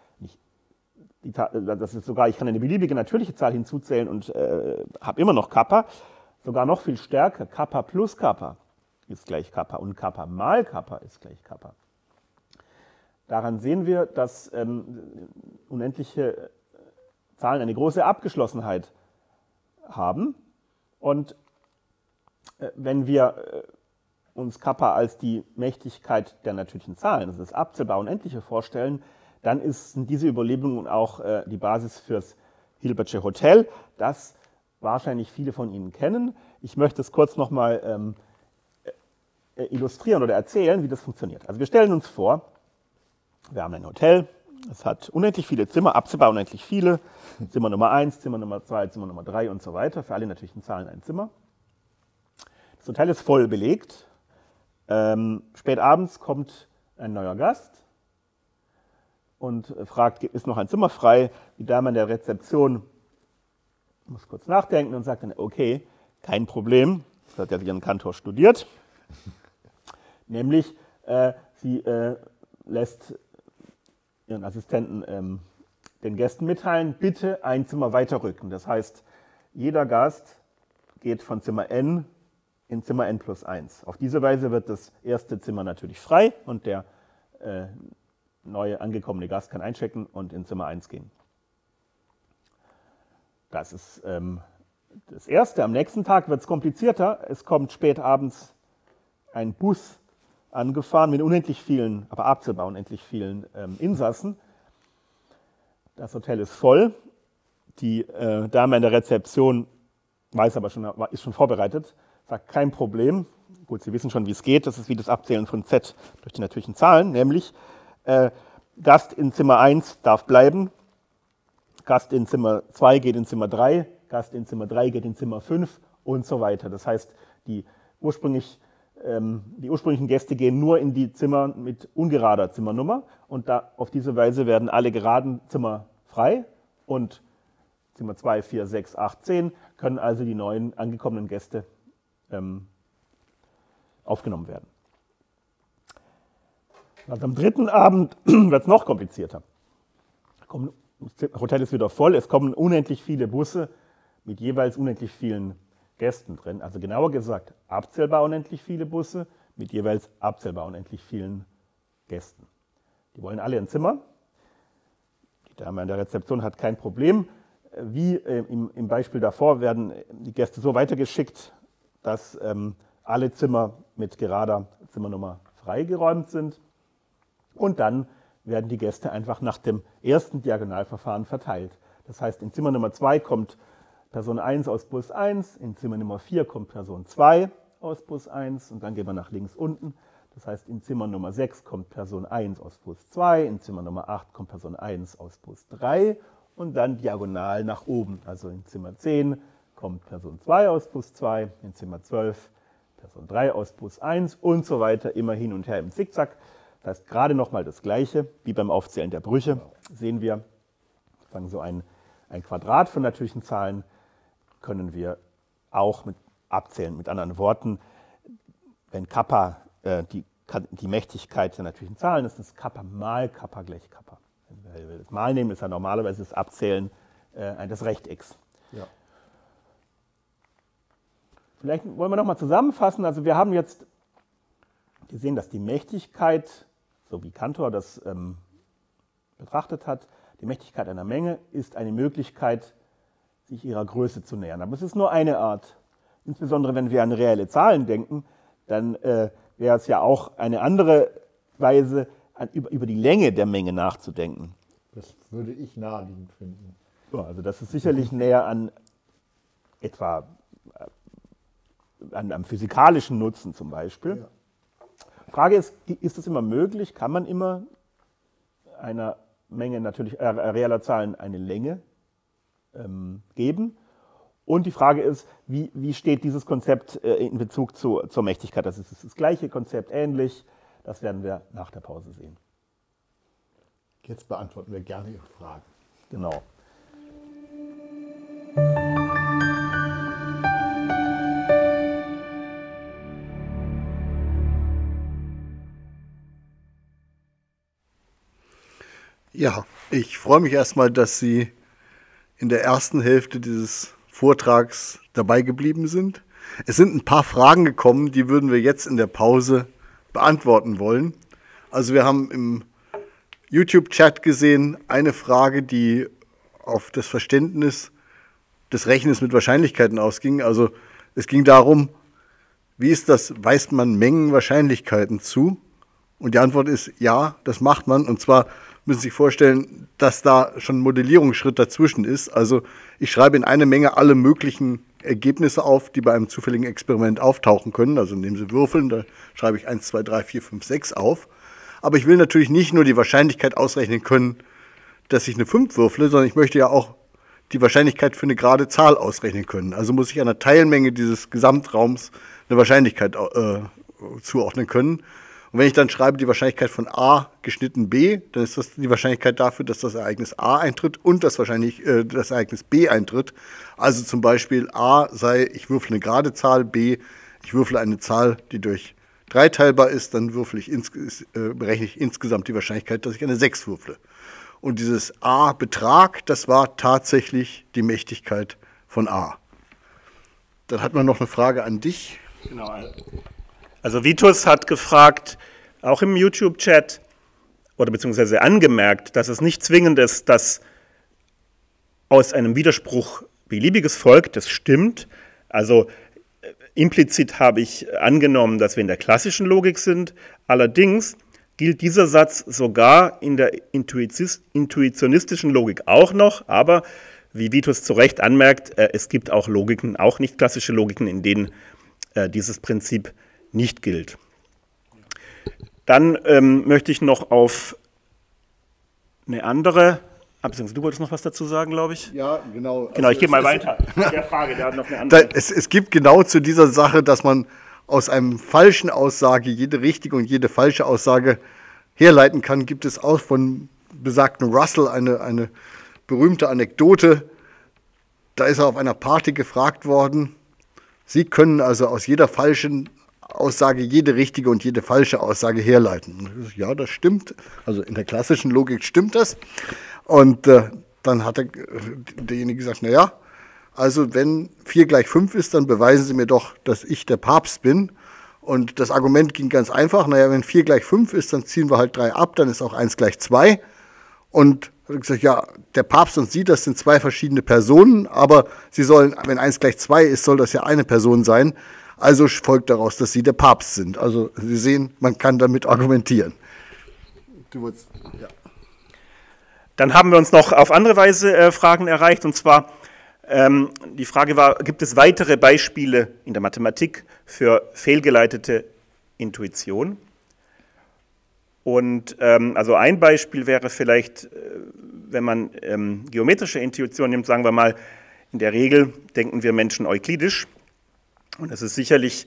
das ist sogar, ich kann eine beliebige natürliche Zahl hinzuzählen und habe immer noch Kappa, sogar noch viel stärker, Kappa plus Kappa ist gleich Kappa und Kappa mal Kappa ist gleich Kappa. Daran sehen wir, dass unendliche Zahlen eine große Abgeschlossenheit haben und wenn wir uns Kappa als die Mächtigkeit der natürlichen Zahlen, also das abzählbare Unendliche vorstellen, dann sind diese Überlegungen auch die Basis fürs Hilbertsche Hotel, das wahrscheinlich viele von Ihnen kennen. Ich möchte es kurz nochmal illustrieren oder erzählen, wie das funktioniert. Also wir stellen uns vor, wir haben ein Hotel, es hat unendlich viele Zimmer, absehbar unendlich viele, Zimmer Nummer 1, Zimmer Nummer 2, Zimmer Nummer 3 und so weiter, für alle natürlichen Zahlen ein Zimmer. Das Hotel ist voll belegt, spät abends kommt ein neuer Gast und fragt, ist noch ein Zimmer frei? Die Dame an der Rezeption muss kurz nachdenken und sagt dann, okay, kein Problem, das hat ja ihren Kantor studiert, nämlich sie lässt ihren Assistenten den Gästen mitteilen, bitte ein Zimmer weiter rücken. Das heißt, jeder Gast geht von Zimmer N in Zimmer N plus 1. Auf diese Weise wird das erste Zimmer natürlich frei und der neue angekommene Gast kann einchecken und in Zimmer 1 gehen. Das ist das Erste. Am nächsten Tag wird es komplizierter. Es kommt spät abends ein Bus angefahren mit unendlich vielen, aber abzählbar unendlich vielen Insassen. Das Hotel ist voll. Die Dame an der Rezeption weiß aber schon, ist schon vorbereitet, sagt, kein Problem. Gut, Sie wissen schon, wie es geht. Das ist wie das Abzählen von Z durch die natürlichen Zahlen, nämlich Gast in Zimmer 1 darf bleiben, Gast in Zimmer 2 geht in Zimmer 3, Gast in Zimmer 3 geht in Zimmer 5 und so weiter. Das heißt, die ursprünglichen Gäste gehen nur in die Zimmer mit ungerader Zimmernummer und auf diese Weise werden alle geraden Zimmer frei und Zimmer 2, 4, 6, 8, 10 können also die neuen angekommenen Gäste aufgenommen werden. Also am dritten Abend wird es noch komplizierter. Das Hotel ist wieder voll, es kommen unendlich viele Busse mit jeweils unendlich vielen Gästen drin. Also genauer gesagt, abzählbar unendlich viele Busse mit jeweils abzählbar unendlich vielen Gästen. Die wollen alle ein Zimmer. Die Dame an der Rezeption hat kein Problem. Wie im Beispiel davor werden die Gäste so weitergeschickt, dass alle Zimmer mit gerader Zimmernummer freigeräumt sind. Und dann werden die Gäste einfach nach dem ersten Diagonalverfahren verteilt. Das heißt, in Zimmer Nummer 2 kommt Person 1 aus Bus 1, in Zimmer Nummer 4 kommt Person 2 aus Bus 1 und dann gehen wir nach links unten. Das heißt, in Zimmer Nummer 6 kommt Person 1 aus Bus 2, in Zimmer Nummer 8 kommt Person 1 aus Bus 3 und dann diagonal nach oben. Also in Zimmer 10 kommt Person 2 aus Bus 2, in Zimmer 12 Person 3 aus Bus 1 und so weiter, immer hin und her im Zickzack. Das heißt, gerade nochmal das Gleiche, wie beim Aufzählen der Brüche, sehen wir, so ein Quadrat von natürlichen Zahlen können wir auch abzählen. Mit anderen Worten, wenn Kappa die Mächtigkeit der natürlichen Zahlen ist, ist Kappa mal Kappa gleich Kappa. Wenn wir das Mal nehmen, ist ja normalerweise das Abzählen des Rechtecks. Ja. Vielleicht wollen wir nochmal zusammenfassen. Also wir haben jetzt gesehen, dass die Mächtigkeit, so wie Cantor das betrachtet hat, die Mächtigkeit einer Menge ist eine Möglichkeit, sich ihrer Größe zu nähern. Aber es ist nur eine Art. Insbesondere wenn wir an reelle Zahlen denken, dann wäre es ja auch eine andere Weise, über die Länge der Menge nachzudenken. Das würde ich naheliegend finden. Ja, also das ist sicherlich näher an etwa am physikalischen Nutzen zum Beispiel. Ja. Frage ist es immer möglich, kann man immer einer Menge natürlich reeller Zahlen eine Länge geben? Und die Frage ist, wie steht dieses Konzept in Bezug zur Mächtigkeit? Das ist das gleiche Konzept, ähnlich. Das werden wir nach der Pause sehen. Jetzt beantworten wir gerne Ihre Fragen. Genau. Ja, ich freue mich erstmal, dass Sie in der ersten Hälfte dieses Vortrags dabei geblieben sind. Es sind ein paar Fragen gekommen, die würden wir jetzt in der Pause beantworten wollen. Also wir haben im YouTube-Chat gesehen eine Frage, die auf das Verständnis des Rechnens mit Wahrscheinlichkeiten ausging. Also es ging darum, wie ist das, weist man Mengenwahrscheinlichkeiten zu? Und die Antwort ist ja, das macht man. Und zwar müssen Sie sich vorstellen, dass da schon ein Modellierungsschritt dazwischen ist. Also ich schreibe in eine Menge alle möglichen Ergebnisse auf, die bei einem zufälligen Experiment auftauchen können. Also indem Sie würfeln, da schreibe ich 1, 2, 3, 4, 5, 6 auf. Aber ich will natürlich nicht nur die Wahrscheinlichkeit ausrechnen können, dass ich eine 5 würfle, sondern ich möchte ja auch die Wahrscheinlichkeit für eine gerade Zahl ausrechnen können. Also muss ich einer Teilmenge dieses Gesamtraums eine Wahrscheinlichkeit zuordnen können. Und wenn ich dann schreibe, die Wahrscheinlichkeit von A geschnitten B, dann ist das die Wahrscheinlichkeit dafür, dass das Ereignis A eintritt und das Ereignis B eintritt. Also zum Beispiel A sei, ich würfle eine gerade Zahl, B, ich würfle eine Zahl, die durch 3 teilbar ist, dann berechne ich insgesamt die Wahrscheinlichkeit, dass ich eine 6 würfle. Und dieses A-Betrag, das war tatsächlich die Mächtigkeit von A. Dann hat man noch eine Frage an dich. Genau. Also Vitus hat gefragt, auch im YouTube-Chat, oder beziehungsweise angemerkt, dass es nicht zwingend ist, dass aus einem Widerspruch beliebiges folgt. Das stimmt. Also implizit habe ich angenommen, dass wir in der klassischen Logik sind. Allerdings gilt dieser Satz sogar in der intuitionistischen Logik auch noch. Aber wie Vitus zu Recht anmerkt, es gibt auch Logiken, auch nicht klassische Logiken, in denen dieses Prinzip nicht gilt. Dann möchte ich noch auf eine andere, beziehungsweise du wolltest noch was dazu sagen, glaube ich? Ja, genau. Genau, ich gehe mal weiter. Der Frage, der hat noch eine andere. Es gibt genau zu dieser Sache, dass man aus einem falschen Aussage jede richtige und jede falsche Aussage herleiten kann, gibt es auch von besagten Russell eine berühmte Anekdote. Da ist er auf einer Party gefragt worden, Sie können also aus jeder falschen Aussage jede richtige und jede falsche Aussage herleiten. Ja, das stimmt. Also in der klassischen Logik stimmt das. Und dann hat derjenige gesagt, naja, also wenn 4 gleich 5 ist, dann beweisen Sie mir doch, dass ich der Papst bin. Und das Argument ging ganz einfach, naja, wenn 4 gleich 5 ist, dann ziehen wir halt 3 ab, dann ist auch 1 gleich 2. Und hat gesagt, ja, der Papst und Sie, das sind 2 verschiedene Personen, aber Sie sollen, wenn 1 gleich 2 ist, soll das ja eine Person sein. Also folgt daraus, dass Sie der Papst sind. Also Sie sehen, man kann damit argumentieren. Ja. Dann haben wir uns noch auf andere Weise Fragen erreicht, und zwar die Frage war, gibt es weitere Beispiele in der Mathematik für fehlgeleitete Intuition? Und also ein Beispiel wäre vielleicht, wenn man geometrische Intuition nimmt, sagen wir mal, in der Regel denken wir Menschen euklidisch. Und es ist sicherlich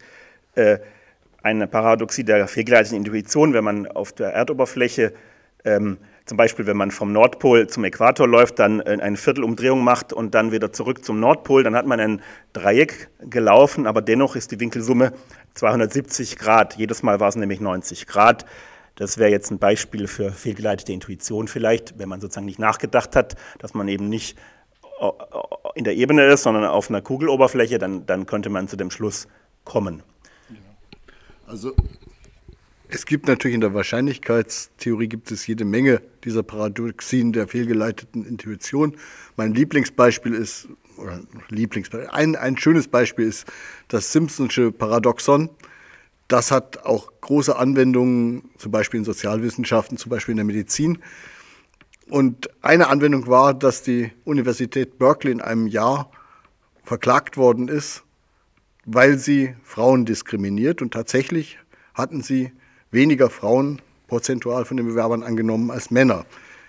eine Paradoxie der fehlgeleiteten Intuition, wenn man auf der Erdoberfläche, zum Beispiel wenn man vom Nordpol zum Äquator läuft, dann eine Viertelumdrehung macht und dann wieder zurück zum Nordpol, dann hat man ein Dreieck gelaufen, aber dennoch ist die Winkelsumme 270 Grad. Jedes Mal war es nämlich 90 Grad. Das wäre jetzt ein Beispiel für fehlgeleitete Intuition vielleicht, wenn man sozusagen nicht nachgedacht hat, dass man eben nicht in der Ebene ist, sondern auf einer Kugeloberfläche, dann könnte man zu dem Schluss kommen. Also es gibt natürlich in der Wahrscheinlichkeitstheorie gibt es jede Menge dieser Paradoxien der fehlgeleiteten Intuition. Mein Lieblingsbeispiel ist, oder ein schönes Beispiel ist das Simpsonsche Paradoxon. Das hat auch große Anwendungen, zum Beispiel in Sozialwissenschaften, zum Beispiel in der Medizin. Und eine Anwendung war, dass die Universität Berkeley in einem Jahr verklagt worden ist, weil sie Frauen diskriminiert. Und tatsächlich hatten sie weniger Frauen prozentual von den Bewerbern angenommen als Männer.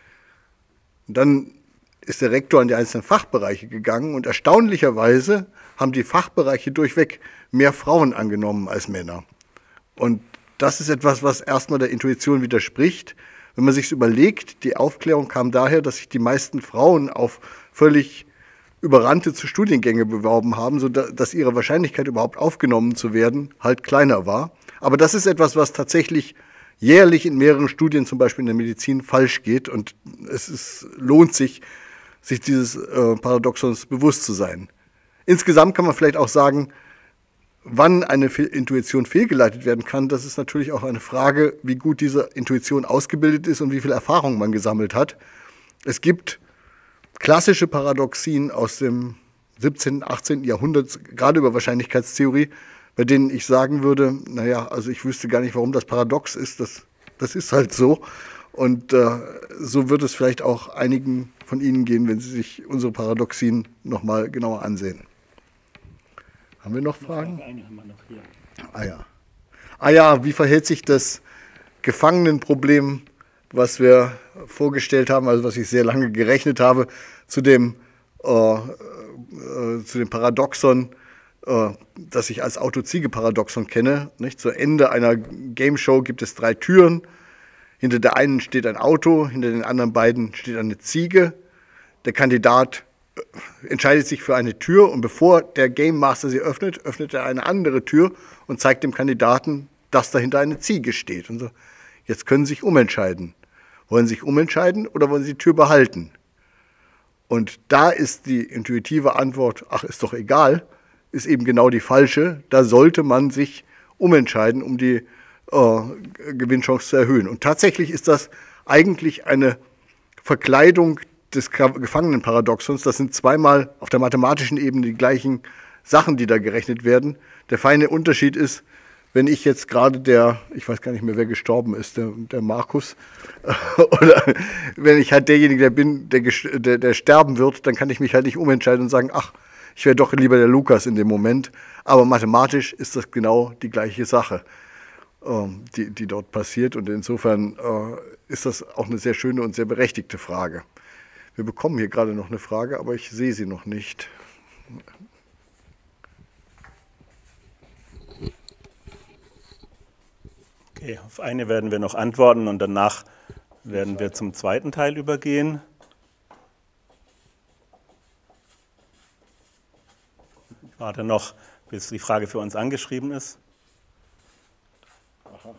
Und dann ist der Rektor in die einzelnen Fachbereiche gegangen und erstaunlicherweise haben die Fachbereiche durchweg mehr Frauen angenommen als Männer. Und das ist etwas, was erstmal der Intuition widerspricht. Wenn man sich überlegt, die Aufklärung kam daher, dass sich die meisten Frauen auf völlig überrannte Studiengänge beworben haben, sodass ihre Wahrscheinlichkeit überhaupt aufgenommen zu werden halt kleiner war. Aber das ist etwas, was tatsächlich jährlich in mehreren Studien, zum Beispiel in der Medizin, falsch geht. Und lohnt sich dieses Paradoxons bewusst zu sein. Insgesamt kann man vielleicht auch sagen, wann eine Intuition fehlgeleitet werden kann, das ist natürlich auch eine Frage, wie gut diese Intuition ausgebildet ist und wie viel Erfahrung man gesammelt hat. Es gibt klassische Paradoxien aus dem 17., 18. Jahrhundert, gerade über Wahrscheinlichkeitstheorie, bei denen ich sagen würde, naja, also ich wüsste gar nicht, warum das paradox ist, das ist halt so. Und so wird es vielleicht auch einigen von Ihnen gehen, wenn Sie sich unsere Paradoxien nochmal genauer ansehen. Haben wir noch Fragen? Eine haben wir noch hier. Ah ja, wie verhält sich das Gefangenenproblem, was wir vorgestellt haben, also was ich sehr lange gerechnet habe, zu dem Paradoxon, das ich als Auto-Ziege-Paradoxon kenne. Nicht? Zu Ende einer Game-Show gibt es 3 Türen. Hinter der einen steht ein Auto, hinter den anderen beiden steht eine Ziege. Der Kandidat entscheidet sich für eine Tür und bevor der Game Master sie öffnet, öffnet er eine andere Tür und zeigt dem Kandidaten, dass dahinter eine Ziege steht. Und so, jetzt können Sie sich umentscheiden. Wollen Sie sich umentscheiden oder wollen Sie die Tür behalten? Und da ist die intuitive Antwort, ach, ist doch egal, ist eben genau die falsche. Da sollte man sich umentscheiden, um die Gewinnchance zu erhöhen. Und tatsächlich ist das eigentlich eine Verkleidung des Gefangenenparadoxons. Das sind zweimal auf der mathematischen Ebene die gleichen Sachen, die da gerechnet werden. Der feine Unterschied ist, wenn ich jetzt gerade ich weiß gar nicht mehr, wer gestorben ist, der Markus, oder wenn ich halt derjenige bin, der sterben wird, dann kann ich mich halt nicht umentscheiden und sagen, ach, ich wäre doch lieber der Lukas in dem Moment. Aber mathematisch ist das genau die gleiche Sache, die dort passiert. Und insofern ist das auch eine sehr schöne und sehr berechtigte Frage. Wir bekommen hier gerade noch eine Frage, aber ich sehe sie noch nicht. Okay, auf eine werden wir noch antworten und danach werden wir zum zweiten Teil übergehen. Ich warte noch, bis die Frage für uns angeschrieben ist. Aha.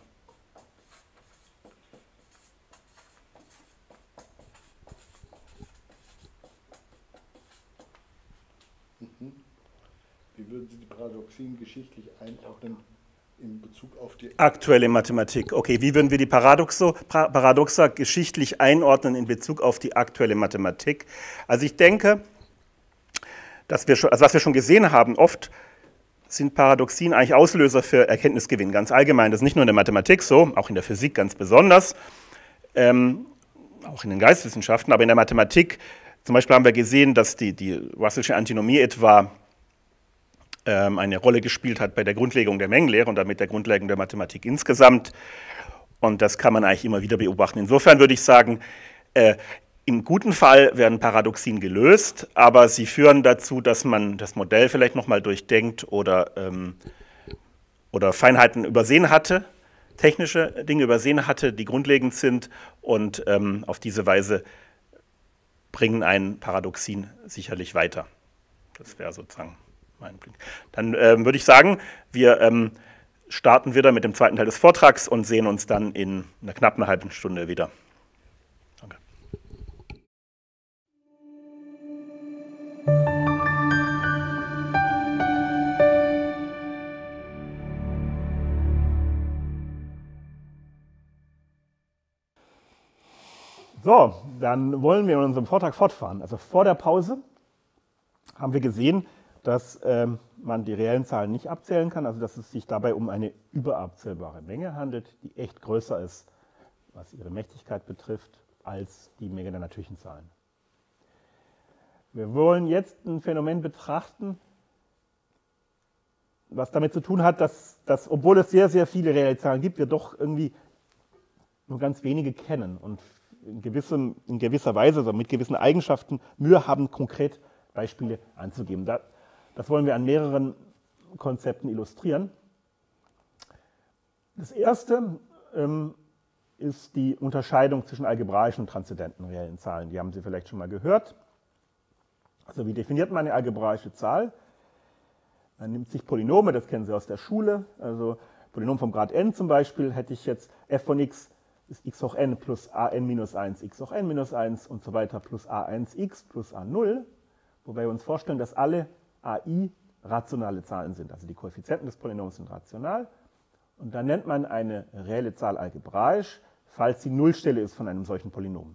Wie würden Sie die Paradoxien geschichtlich einordnen in Bezug auf die aktuelle Mathematik? Okay, wie würden wir die Paradoxa geschichtlich einordnen in Bezug auf die aktuelle Mathematik? Also ich denke, was wir schon gesehen haben, oft sind Paradoxien eigentlich Auslöser für Erkenntnisgewinn, ganz allgemein. Das ist nicht nur in der Mathematik so, auch in der Physik ganz besonders, auch in den Geisteswissenschaften, aber in der Mathematik zum Beispiel haben wir gesehen, dass die Russellsche Antinomie etwa eine Rolle gespielt hat bei der Grundlegung der Mengenlehre und damit der Grundlegung der Mathematik insgesamt. Und das kann man eigentlich immer wieder beobachten. Insofern würde ich sagen, im guten Fall werden Paradoxien gelöst, aber sie führen dazu, dass man das Modell vielleicht nochmal durchdenkt oder Feinheiten übersehen hatte, technische Dinge übersehen hatte, die grundlegend sind und auf diese Weise bringen einen Paradoxien sicherlich weiter. Das wäre sozusagen mein Blick. Dann würde ich sagen, wir starten wieder mit dem zweiten Teil des Vortrags und sehen uns dann in einer knappen halben Stunde wieder. Danke. So, dann wollen wir in unserem Vortrag fortfahren. Also vor der Pause haben wir gesehen, dass man die reellen Zahlen nicht abzählen kann, also dass es sich dabei um eine überabzählbare Menge handelt, die echt größer ist, was ihre Mächtigkeit betrifft, als die Menge der natürlichen Zahlen. Wir wollen jetzt ein Phänomen betrachten, was damit zu tun hat, dass obwohl es sehr, sehr viele reelle Zahlen gibt, wir doch irgendwie nur ganz wenige kennen und in gewisser Weise, also mit gewissen Eigenschaften, Mühe haben, konkret Beispiele anzugeben. Das wollen wir an mehreren Konzepten illustrieren. Das erste ist die Unterscheidung zwischen algebraischen und transzendenten reellen Zahlen. Die haben Sie vielleicht schon mal gehört. Also wie definiert man eine algebraische Zahl? Man nimmt sich Polynome, das kennen Sie aus der Schule. Also Polynom vom Grad n zum Beispiel hätte ich jetzt f von x ist x hoch n plus an minus 1, x hoch n minus 1 und so weiter plus a1x plus a0, wobei wir uns vorstellen, dass alle ai rationale Zahlen sind. Also die Koeffizienten des Polynoms sind rational. Und dann nennt man eine reelle Zahl algebraisch, falls die Nullstelle ist von einem solchen Polynom.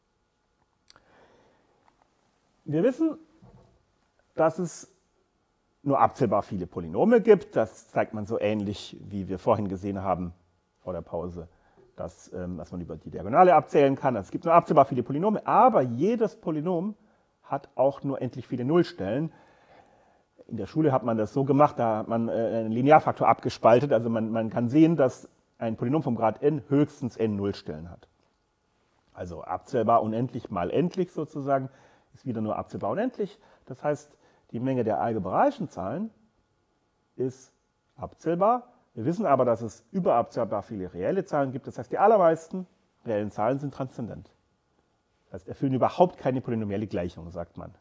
Wir wissen, dass es nur abzählbar viele Polynome gibt. Das zeigt man so ähnlich, wie wir vorhin gesehen haben vor der Pause, dass man über die Diagonale abzählen kann. Also es gibt nur abzählbar viele Polynome, aber jedes Polynom hat auch nur endlich viele Nullstellen. In der Schule hat man das so gemacht, da hat man einen Linearfaktor abgespaltet. Also man kann sehen, dass ein Polynom vom Grad n höchstens n Nullstellen hat. Also abzählbar unendlich mal endlich sozusagen ist wieder nur abzählbar unendlich. Das heißt, die Menge der algebraischen Zahlen ist abzählbar. Wir wissen aber, dass es überabzählbar viele reelle Zahlen gibt. Das heißt, die allermeisten reellen Zahlen sind transzendent. Das heißt, erfüllen überhaupt keine polynomielle Gleichung, sagt man. Ein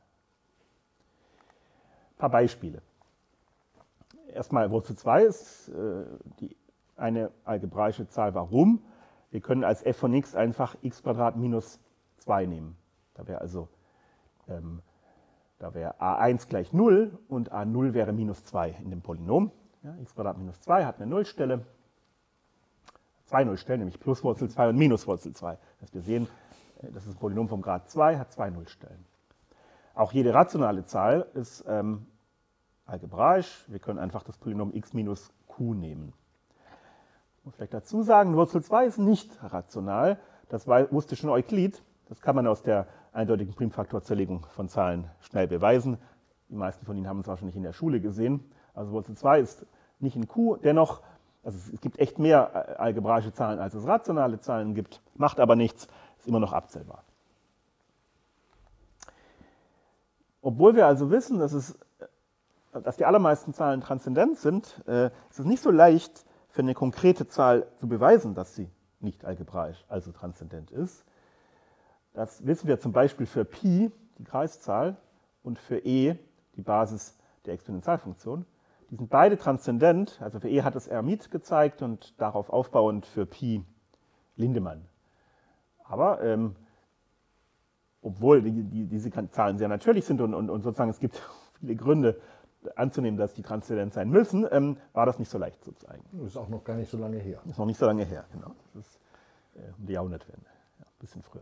paar Beispiele. Erstmal Wurzel 2 ist eine algebraische Zahl. Warum? Wir können als f von x einfach x² minus 2 nehmen. Da wäre also a1 gleich 0 und a0 wäre minus 2 in dem Polynom. Ja, x² minus 2 hat eine Nullstelle, zwei Nullstellen, nämlich plus Wurzel 2 und minus Wurzel 2. Das heißt, wir sehen, das ist ein Polynom vom Grad 2, hat zwei Nullstellen. Auch jede rationale Zahl ist algebraisch. Wir können einfach das Polynom x minus q nehmen. Ich muss vielleicht dazu sagen, Wurzel 2 ist nicht rational. Das wusste schon Euklid. Das kann man aus der eindeutigen Primfaktorzerlegung von Zahlen schnell beweisen. Die meisten von Ihnen haben es wahrscheinlich in der Schule gesehen. Also Wurzel 2 ist nicht in Q. Dennoch, also es gibt echt mehr algebraische Zahlen, als es rationale Zahlen gibt. Macht aber nichts, ist immer noch abzählbar. Obwohl wir also wissen, dass die allermeisten Zahlen transzendent sind, ist es nicht so leicht, für eine konkrete Zahl zu beweisen, dass sie nicht algebraisch, also transzendent ist. Das wissen wir zum Beispiel für Pi, die Kreiszahl, und für e, die Basis der Exponentialfunktion. Die sind beide transzendent, also für e hat es Hermite gezeigt und darauf aufbauend für Pi Lindemann. Aber obwohl diese Zahlen sehr natürlich sind und sozusagen es gibt viele Gründe anzunehmen, dass die transzendent sein müssen, war das nicht so leicht zu zeigen. Das ist auch noch gar nicht so lange her. Das ist noch nicht so lange her, genau. Das ist um die Jahrhundertwende, ja, ein bisschen früher.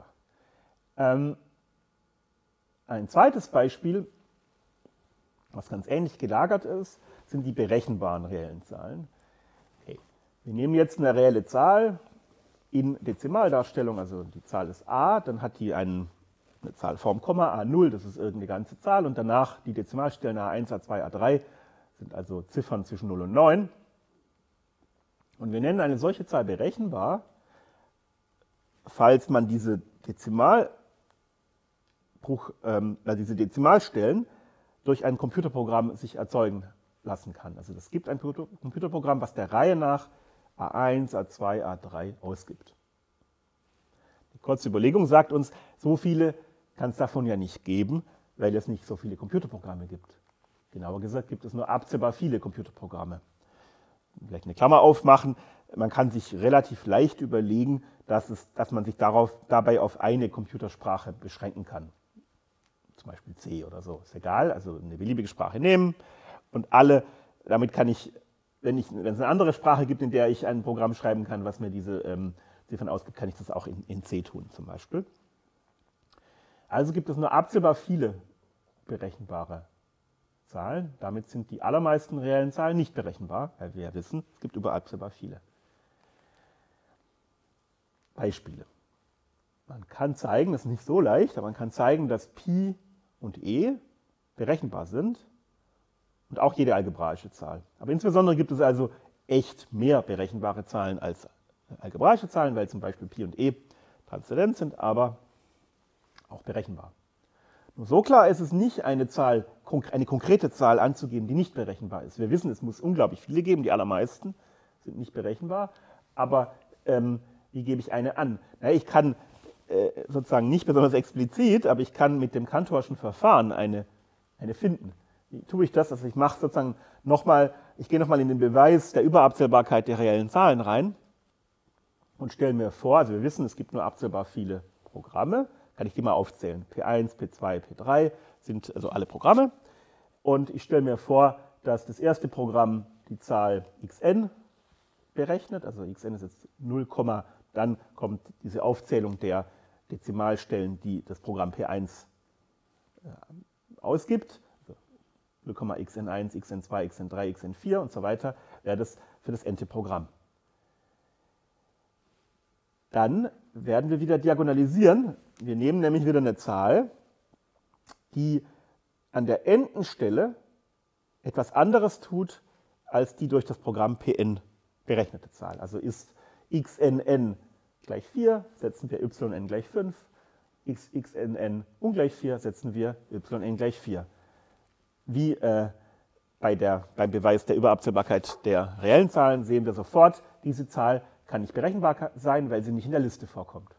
Ein zweites Beispiel, was ganz ähnlich gelagert ist, sind die berechenbaren reellen Zahlen. Okay. Wir nehmen jetzt eine reelle Zahl in Dezimaldarstellung, also die Zahl ist a, dann hat die eine Zahl vorm Komma, a0, das ist irgendeine ganze Zahl, und danach die Dezimalstellen a1, a2, a3 sind also Ziffern zwischen 0 und 9. Und wir nennen eine solche Zahl berechenbar, falls man diese Dezimalstellen durch ein Computerprogramm sich erzeugen lassen kann. Also es gibt ein Computerprogramm, was der Reihe nach A1, A2, A3 ausgibt. Die kurze Überlegung sagt uns, so viele kann es davon ja nicht geben, weil es nicht so viele Computerprogramme gibt. Genauer gesagt gibt es nur abzählbar viele Computerprogramme. Vielleicht eine Klammer aufmachen. Man kann sich relativ leicht überlegen, dass man sich dabei auf eine Computersprache beschränken kann. Zum Beispiel C oder so. Ist egal, also eine beliebige Sprache nehmen und damit kann ich, wenn es eine andere Sprache gibt, in der ich ein Programm schreiben kann, was mir diese Ziffern ausgibt, kann ich das auch in C tun zum Beispiel. Also gibt es nur abzählbar viele berechenbare Zahlen. Damit sind die allermeisten reellen Zahlen nicht berechenbar, weil wir ja wissen, es gibt abzählbar viele. Beispiele. Man kann zeigen, das ist nicht so leicht, aber man kann zeigen, dass Pi und e berechenbar sind und auch jede algebraische Zahl. Aber insbesondere gibt es also echt mehr berechenbare Zahlen als algebraische Zahlen, weil zum Beispiel Pi und e transzendent sind, aber auch berechenbar. Nur so klar ist es nicht, eine konkrete Zahl anzugeben, die nicht berechenbar ist. Wir wissen, es muss unglaublich viele geben, die allermeisten sind nicht berechenbar, aber wie gebe ich eine an? Na, ich kann sozusagen nicht besonders explizit, aber ich kann mit dem Cantorschen Verfahren eine finden. Wie tue ich das? Also ich mache sozusagen ich gehe nochmal in den Beweis der Überabzählbarkeit der reellen Zahlen rein und stelle mir vor, also wir wissen, es gibt nur abzählbar viele Programme, kann ich die mal aufzählen. P1, P2, P3 sind also alle Programme. Und ich stelle mir vor, dass das erste Programm die Zahl xn berechnet, also xn ist jetzt 0, dann kommt diese Aufzählung der Dezimalstellen, die das Programm P1 ausgibt. Also 0,xn1, xn2, xn3, xn4 und so weiter, wäre das für das n-te Programm. Dann werden wir wieder diagonalisieren. Wir nehmen nämlich wieder eine Zahl, die an der n-ten Stelle etwas anderes tut, als die durch das Programm Pn berechnete Zahl. Also ist xnn gleich 4, setzen wir yn gleich 5, xnn ungleich 4, setzen wir yn gleich 4. Wie beim Beweis der Überabzählbarkeit der reellen Zahlen sehen wir sofort, diese Zahl kann nicht berechenbar sein, weil sie nicht in der Liste vorkommt.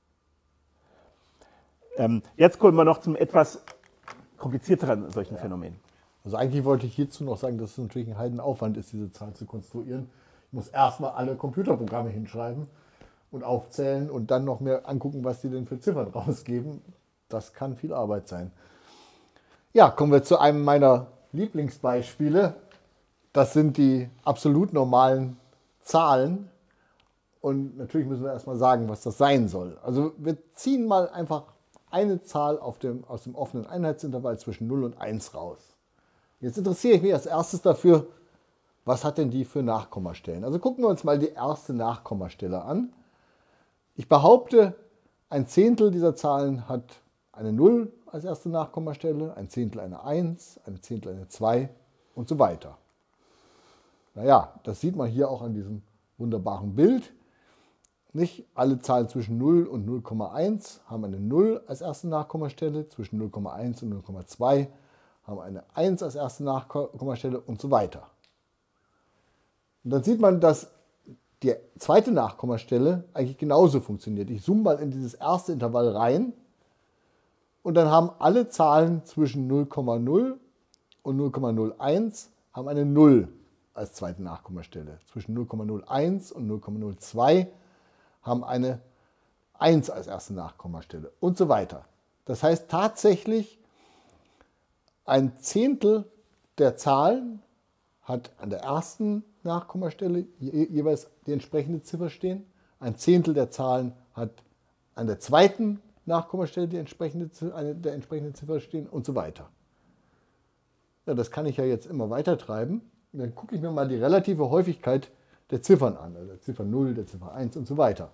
Jetzt kommen wir noch zum etwas komplizierteren solchen Phänomen. Also eigentlich wollte ich hierzu noch sagen, dass es natürlich ein Heidenaufwand ist, diese Zahl zu konstruieren. Ich muss erstmal alle Computerprogramme hinschreiben und aufzählen und dann noch mehr angucken, was die denn für Ziffern rausgeben. Das kann viel Arbeit sein. Ja, kommen wir zu einem meiner Lieblingsbeispiele. Das sind die absolut normalen Zahlen. Und natürlich müssen wir erstmal sagen, was das sein soll. Also wir ziehen mal einfach eine Zahl aus dem offenen Einheitsintervall zwischen 0 und 1 raus. Jetzt interessiere ich mich als erstes dafür, was hat denn die für Nachkommastellen? Also gucken wir uns mal die erste Nachkommastelle an. Ich behaupte, ein Zehntel dieser Zahlen hat eine 0 als erste Nachkommastelle, ein Zehntel eine 1, ein Zehntel eine 2 und so weiter. Naja, das sieht man hier auch an diesem wunderbaren Bild. Nicht alle Zahlen zwischen 0 und 0,1 haben eine 0 als erste Nachkommastelle, zwischen 0,1 und 0,2 haben eine 1 als erste Nachkommastelle und so weiter. Und dann sieht man, dass die zweite Nachkommastelle eigentlich genauso funktioniert. Ich zoome mal in dieses erste Intervall rein und dann haben alle Zahlen zwischen 0,0 und 0,01 haben eine 0 als zweite Nachkommastelle. Zwischen 0,01 und 0,02 haben eine 1 als erste Nachkommastelle und so weiter. Das heißt tatsächlich, ein Zehntel der Zahlen hat an der ersten Nachkommastelle jeweils die entsprechende Ziffer stehen. Ein Zehntel der Zahlen hat an der zweiten Nachkommastelle der entsprechende Ziffer stehen und so weiter. Ja, das kann ich ja jetzt immer weiter treiben. Dann gucke ich mir mal die relative Häufigkeit der Ziffern an, also der Ziffer 0, der Ziffer 1 und so weiter.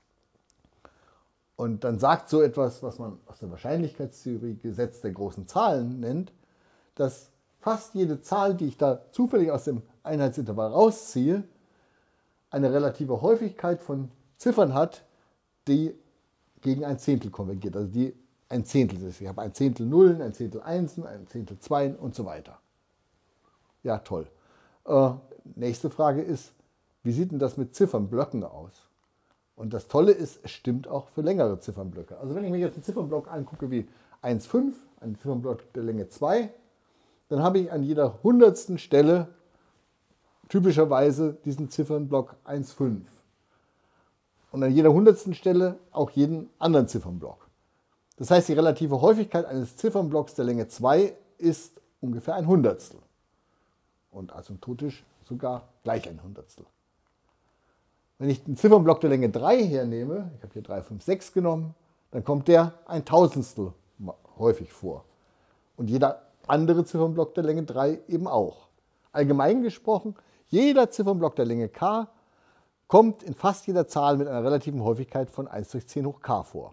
Und dann sagt so etwas, was man aus der Wahrscheinlichkeitstheorie Gesetz der großen Zahlen nennt, dass fast jede Zahl, die ich da zufällig aus dem Einheitsintervall rausziehe, eine relative Häufigkeit von Ziffern hat, die gegen ein Zehntel konvergiert, also die ein Zehntel ist. Ich habe ein Zehntel Nullen, ein Zehntel Einsen, ein Zehntel Zweien und so weiter. Ja, toll. Nächste Frage ist, wie sieht denn das mit Ziffernblöcken aus? Und das Tolle ist, es stimmt auch für längere Ziffernblöcke. Also wenn ich mir jetzt einen Ziffernblock angucke wie 1,5, einen Ziffernblock der Länge 2, dann habe ich an jeder 100. Stelle typischerweise diesen Ziffernblock 1,5. Und an jeder 100. Stelle auch jeden anderen Ziffernblock. Das heißt, die relative Häufigkeit eines Ziffernblocks der Länge 2 ist ungefähr ein Hundertstel. Und asymptotisch sogar gleich ein Hundertstel. Wenn ich den Ziffernblock der Länge 3 hernehme, ich habe hier 3, 5, 6 genommen, dann kommt der ein Tausendstel häufig vor. Und jeder andere Ziffernblock der Länge 3 eben auch. Allgemein gesprochen, jeder Ziffernblock der Länge k kommt in fast jeder Zahl mit einer relativen Häufigkeit von 1 durch 10 hoch k vor.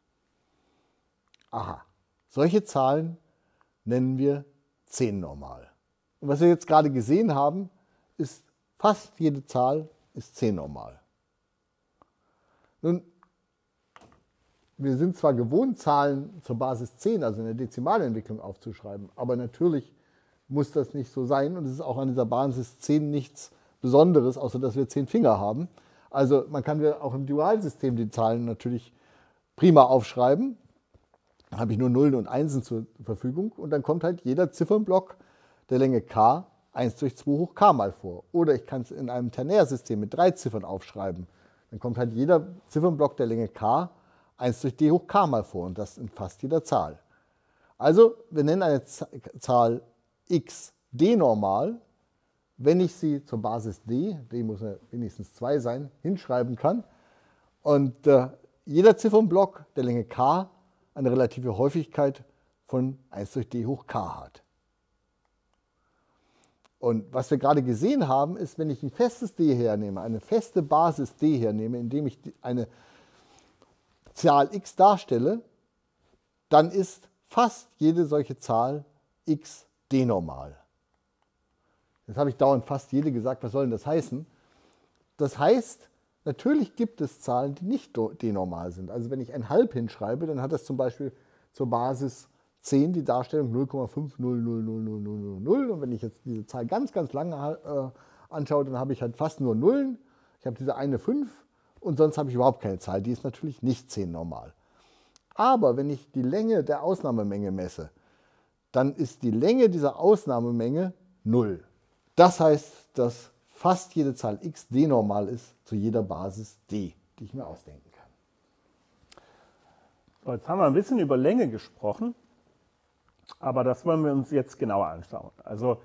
Aha, solche Zahlen nennen wir 10-normal. Und was wir jetzt gerade gesehen haben, ist, fast jede Zahl ist 10-normal. Nun, wir sind zwar gewohnt, Zahlen zur Basis 10, also in der Dezimalentwicklung aufzuschreiben, aber natürlich muss das nicht so sein und es ist auch an dieser Basis 10 nichts Besonderes, außer dass wir 10 Finger haben. Also man kann auch im Dualsystem die Zahlen natürlich prima aufschreiben. Dann habe ich nur Nullen und Einsen zur Verfügung und dann kommt halt jeder Ziffernblock der Länge k 1 durch 2 hoch k mal vor. Oder ich kann es in einem Ternärsystem mit 3 Ziffern aufschreiben. Dann kommt halt jeder Ziffernblock der Länge k 1 durch d hoch k mal vor und das in fast jeder Zahl. Also wir nennen eine Zahl x d-normal, wenn ich sie zur Basis d muss ja wenigstens 2 sein, hinschreiben kann und jeder Ziffernblock der Länge k eine relative Häufigkeit von 1 durch d hoch k hat. Und was wir gerade gesehen haben, ist, wenn ich ein festes d hernehme, eine feste Basis d hernehme, indem ich eine Zahl x darstelle, dann ist fast jede solche Zahl x denormal. Jetzt habe ich dauernd fast jede gesagt, was soll denn das heißen? Das heißt, natürlich gibt es Zahlen, die nicht denormal sind. Also wenn ich ein Halb hinschreibe, dann hat das zum Beispiel zur Basis 10 die Darstellung 0,5000000. Und wenn ich jetzt diese Zahl ganz, ganz lange anschaue, dann habe ich halt fast nur Nullen. Ich habe diese eine 5 und sonst habe ich überhaupt keine Zahl. Die ist natürlich nicht 10 normal. Aber wenn ich die Länge der Ausnahmemenge messe, dann ist die Länge dieser Ausnahmemenge 0. Das heißt, dass fast jede Zahl x denormal ist zu jeder Basis d, die ich mir ausdenken kann. So, jetzt haben wir ein bisschen über Länge gesprochen, aber das wollen wir uns jetzt genauer anschauen. Also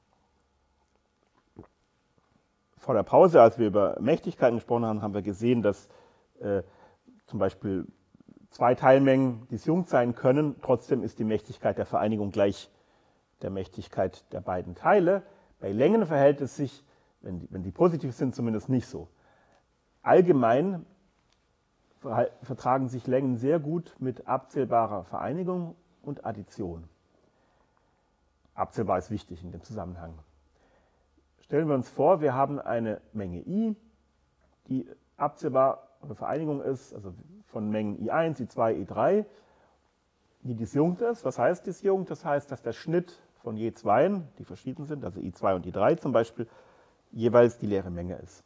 vor der Pause, als wir über Mächtigkeiten gesprochen haben, haben wir gesehen, dass zum Beispiel zwei Teilmengen disjunkt sein können. Trotzdem ist die Mächtigkeit der Vereinigung gleich der Mächtigkeit der beiden Teile. Bei Längen verhält es sich, wenn die positiv sind, zumindest nicht so. Allgemein vertragen sich Längen sehr gut mit abzählbarer Vereinigung und Addition. Abzählbar ist wichtig in dem Zusammenhang. Stellen wir uns vor, wir haben eine Menge i, die abzählbare Vereinigung ist, also von Mengen i1, i2, i3, die disjunkt ist. Was heißt disjunkt? Das heißt, dass der Schnitt von je zweien, die verschieden sind, also i2 und i3 zum Beispiel, jeweils die leere Menge ist.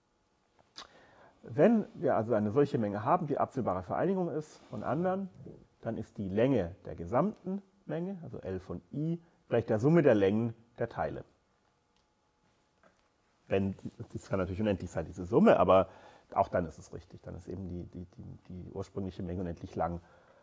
Wenn wir also eine solche Menge haben, die abzählbare Vereinigung ist von anderen, dann ist die Länge der gesamten Menge, also L von i, gleich der Summe der Längen der Teile. Das kann natürlich unendlich sein, diese Summe, aber auch dann ist es richtig. Dann ist eben die ursprüngliche Menge unendlich lang.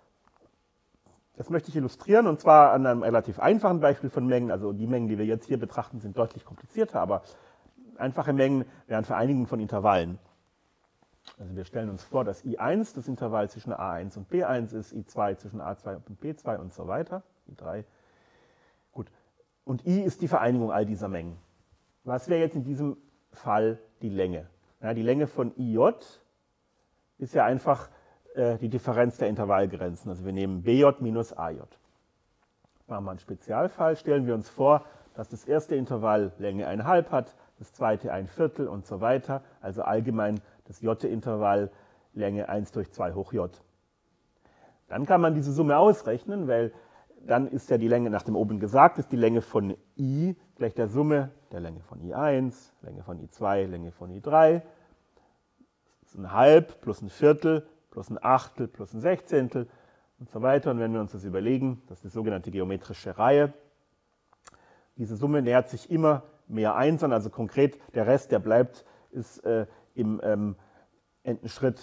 Das möchte ich illustrieren, und zwar an einem relativ einfachen Beispiel von Mengen. Also die Mengen, die wir jetzt hier betrachten, sind deutlich komplizierter, aber einfache Mengen wären Vereinigungen von Intervallen. Also wir stellen uns vor, dass I1 das Intervall zwischen A1 und B1 ist, I2 zwischen A2 und B2 und so weiter, I3. Gut. Und I ist die Vereinigung all dieser Mengen. Was wäre jetzt in diesem Fall die Länge? Ja, die Länge von IJ ist ja einfach die Differenz der Intervallgrenzen. Also wir nehmen BJ minus AJ. Machen wir einen Spezialfall, stellen wir uns vor, dass das erste Intervall Länge 1,5 hat, das zweite 1/4 und so weiter. Also allgemein das J-Intervall Länge 1 durch 2 hoch J. Dann kann man diese Summe ausrechnen, weil dann ist ja die Länge, nach dem oben gesagt, ist die Länge von I gleich der Summe der Länge von I1, Länge von I2, Länge von I3. Das ist ein Halb plus ein Viertel plus ein Achtel plus ein Sechzehntel und so weiter. Und wenn wir uns das überlegen, das ist die sogenannte geometrische Reihe. Diese Summe nähert sich immer mehr Einsern, also konkret der Rest, der bleibt, ist im Endenschritt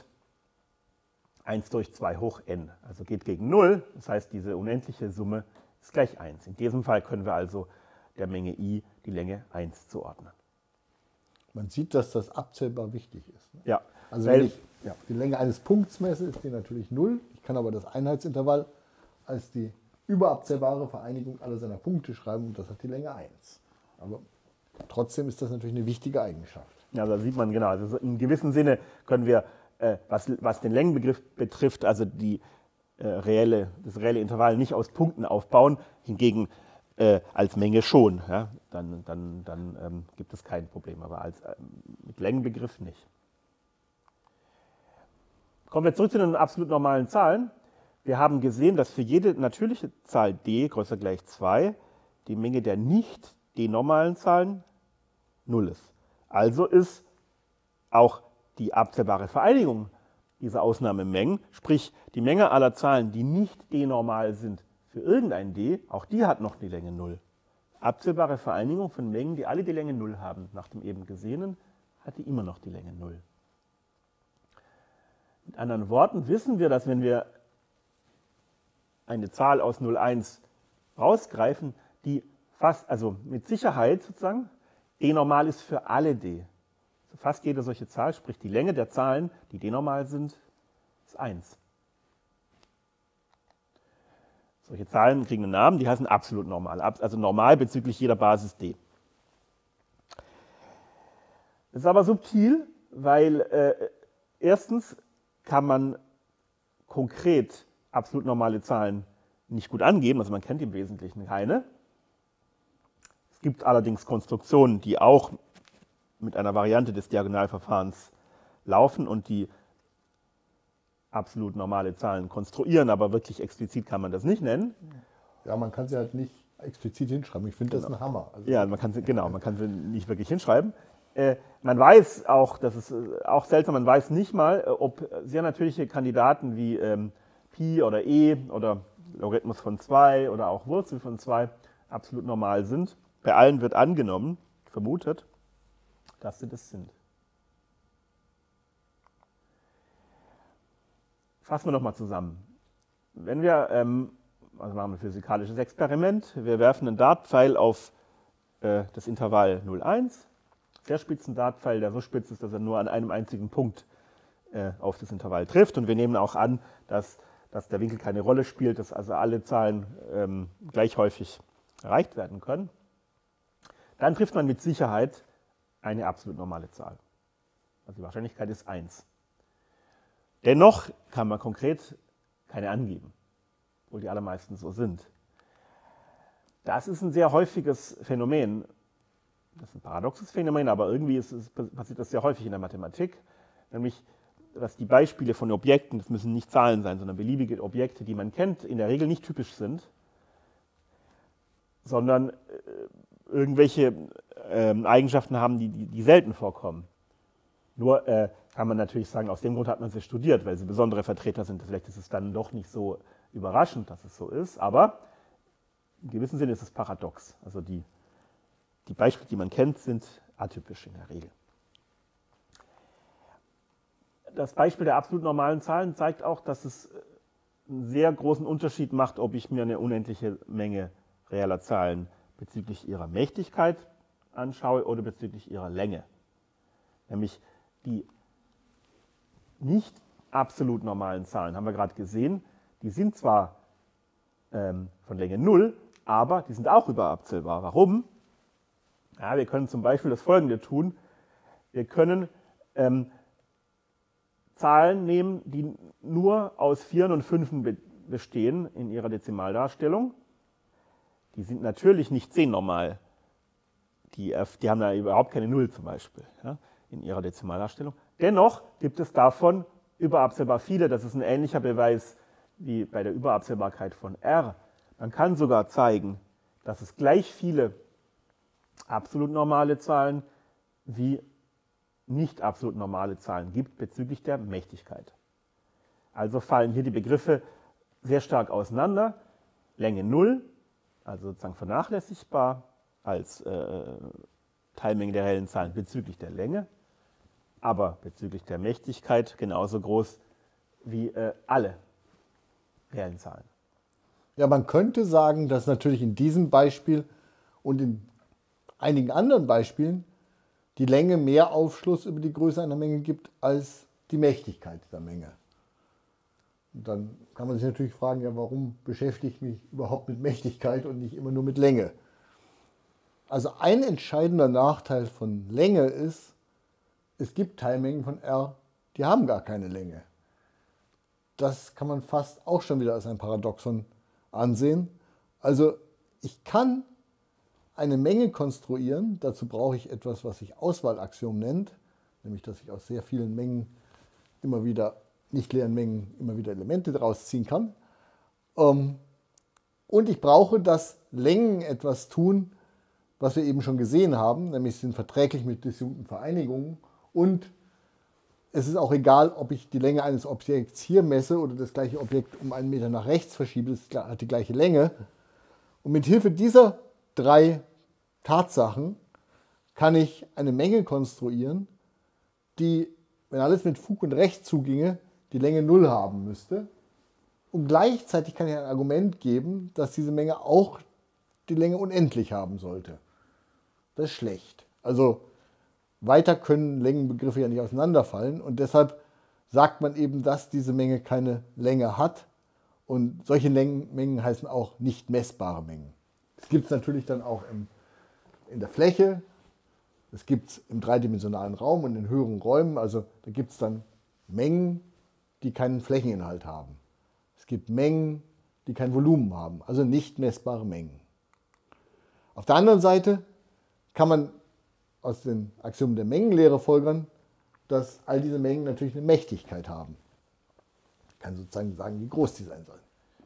1 durch 2 hoch n, also geht gegen 0. Das heißt, diese unendliche Summe ist gleich 1. In diesem Fall können wir also der Menge i die Länge 1 zuordnen. Man sieht, dass das abzählbar wichtig ist. Ne? Ja. Also wenn ich die Länge eines Punkts messe, ist die natürlich 0. Ich kann aber das Einheitsintervall als die überabzählbare Vereinigung aller seiner Punkte schreiben und das hat die Länge 1. Aber trotzdem ist das natürlich eine wichtige Eigenschaft. Ja, da sieht man genau. Also in gewissem Sinne können wir, was den Längenbegriff betrifft, also das reelle Intervall nicht aus Punkten aufbauen, hingegen als Menge schon. Ja? Dann gibt es kein Problem, aber mit Längenbegriff nicht. Kommen wir zurück zu den absolut normalen Zahlen. Wir haben gesehen, dass für jede natürliche Zahl d größer gleich 2 die Menge der nicht denormalen Zahlen 0 ist. Also ist auch die abzählbare Vereinigung dieser Ausnahmemengen, sprich die Menge aller Zahlen, die nicht denormal sind für irgendein d, auch die hat noch die Länge 0. Abzählbare Vereinigung von Mengen, die alle die Länge 0 haben, nach dem eben Gesehenen, hat die immer noch die Länge 0. Mit anderen Worten wissen wir, dass wenn wir eine Zahl aus 0,1 rausgreifen, die also mit Sicherheit sozusagen denormal ist für alle d. Also fast jede solche Zahl, sprich die Länge der Zahlen, die denormal sind, ist 1. Solche Zahlen kriegen einen Namen, die heißen absolut normal, also normal bezüglich jeder Basis d. Das ist aber subtil, weil erstens kann man konkret absolut normale Zahlen nicht gut angeben, also man kennt im Wesentlichen keine. Es gibt allerdings Konstruktionen, die auch mit einer Variante des Diagonalverfahrens laufen und die absolut normale Zahlen konstruieren, aber wirklich explizit kann man das nicht nennen. Ja, man kann sie halt nicht explizit hinschreiben. Ich finde das ein Hammer. Also ja, man kann sie nicht wirklich hinschreiben. Man weiß auch, das ist auch seltsam, man weiß nicht mal, ob sehr natürliche Kandidaten wie Pi oder E oder Logarithmus von 2 oder auch Wurzel von 2 absolut normal sind. Bei allen wird angenommen, vermutet, dass sie das sind. Fassen wir nochmal zusammen. Wenn wir, also machen wir ein physikalisches Experiment, wir werfen einen Dartpfeil auf das Intervall 0,1, sehr spitzen Dartpfeil, der so spitz ist, dass er nur an einem einzigen Punkt auf das Intervall trifft. Und wir nehmen auch an, dass der Winkel keine Rolle spielt, dass also alle Zahlen gleich häufig erreicht werden können. Dann trifft man mit Sicherheit eine absolut normale Zahl. Also die Wahrscheinlichkeit ist 1. Dennoch kann man konkret keine angeben, obwohl die allermeisten so sind. Das ist ein sehr häufiges Phänomen. Das ist ein paradoxes Phänomen, aber irgendwie passiert das sehr häufig in der Mathematik. Nämlich, dass die Beispiele von Objekten, das müssen nicht Zahlen sein, sondern beliebige Objekte, die man kennt, in der Regel nicht typisch sind, sondern irgendwelche Eigenschaften haben, die selten vorkommen. Nur kann man natürlich sagen, aus dem Grund hat man sie studiert, weil sie besondere Vertreter sind. Vielleicht ist es dann doch nicht so überraschend, dass es so ist, aber im gewissen Sinne ist es paradox. Also die Beispiele, die man kennt, sind atypisch in der Regel. Das Beispiel der absolut normalen Zahlen zeigt auch, dass es einen sehr großen Unterschied macht, ob ich mir eine unendliche Menge reeller Zahlen bezüglich ihrer Mächtigkeit anschaue oder bezüglich ihrer Länge. Nämlich die nicht absolut normalen Zahlen, haben wir gerade gesehen, die sind zwar von Länge 0, aber die sind auch überabzählbar. Warum? Ja, wir können zum Beispiel das Folgende tun. Wir können Zahlen nehmen, die nur aus Vieren und Fünfen bestehen in ihrer Dezimaldarstellung. Die sind natürlich nicht 10 normal. Die haben da überhaupt keine 0 zum Beispiel, ja, in ihrer Dezimaldarstellung. Dennoch gibt es davon überabzählbar viele. Das ist ein ähnlicher Beweis wie bei der Überabzählbarkeit von R. Man kann sogar zeigen, dass es gleich viele absolut normale Zahlen wie nicht absolut normale Zahlen gibt bezüglich der Mächtigkeit. Also fallen hier die Begriffe sehr stark auseinander. Länge 0, also sozusagen vernachlässigbar als Teilmenge der reellen Zahlen bezüglich der Länge, aber bezüglich der Mächtigkeit genauso groß wie alle reellen Zahlen. Ja, man könnte sagen, dass natürlich in diesem Beispiel und in einigen anderen Beispielen die Länge mehr Aufschluss über die Größe einer Menge gibt als die Mächtigkeit der Menge. Und dann kann man sich natürlich fragen, ja, warum beschäftige ich mich überhaupt mit Mächtigkeit und nicht immer nur mit Länge? Also ein entscheidender Nachteil von Länge ist, es gibt Teilmengen von R, die haben gar keine Länge. Das kann man fast auch schon wieder als ein Paradoxon ansehen. Also ich kann eine Menge konstruieren, dazu brauche ich etwas, was sich Auswahlaxiom nennt, nämlich dass ich aus sehr vielen Mengen immer wieder, nicht leeren Mengen, immer wieder Elemente daraus ziehen kann. Und ich brauche, dass Längen etwas tun, was wir eben schon gesehen haben, nämlich sie sind verträglich mit disjunkten Vereinigungen und es ist auch egal, ob ich die Länge eines Objekts hier messe oder das gleiche Objekt um 1 Meter nach rechts verschiebe, es hat die gleiche Länge. Und mit Hilfe dieser 3 Tatsachen kann ich eine Menge konstruieren, die, wenn alles mit Fug und Recht zuginge, die Länge 0 haben müsste. Und gleichzeitig kann ich ein Argument geben, dass diese Menge auch die Länge unendlich haben sollte. Das ist schlecht. Also weiter können Längenbegriffe ja nicht auseinanderfallen und deshalb sagt man eben, dass diese Menge keine Länge hat und solche Mengen heißen auch nicht messbare Mengen. Das gibt es natürlich dann auch in der Fläche. es gibt es im dreidimensionalen Raum und in höheren Räumen, also da gibt es dann Mengen, die keinen Flächeninhalt haben. Es gibt Mengen, die kein Volumen haben, also nicht messbare Mengen. Auf der anderen Seite kann man aus den Axiomen der Mengenlehre folgern, dass all diese Mengen natürlich eine Mächtigkeit haben. Ich kann sozusagen sagen, wie groß die sein sollen.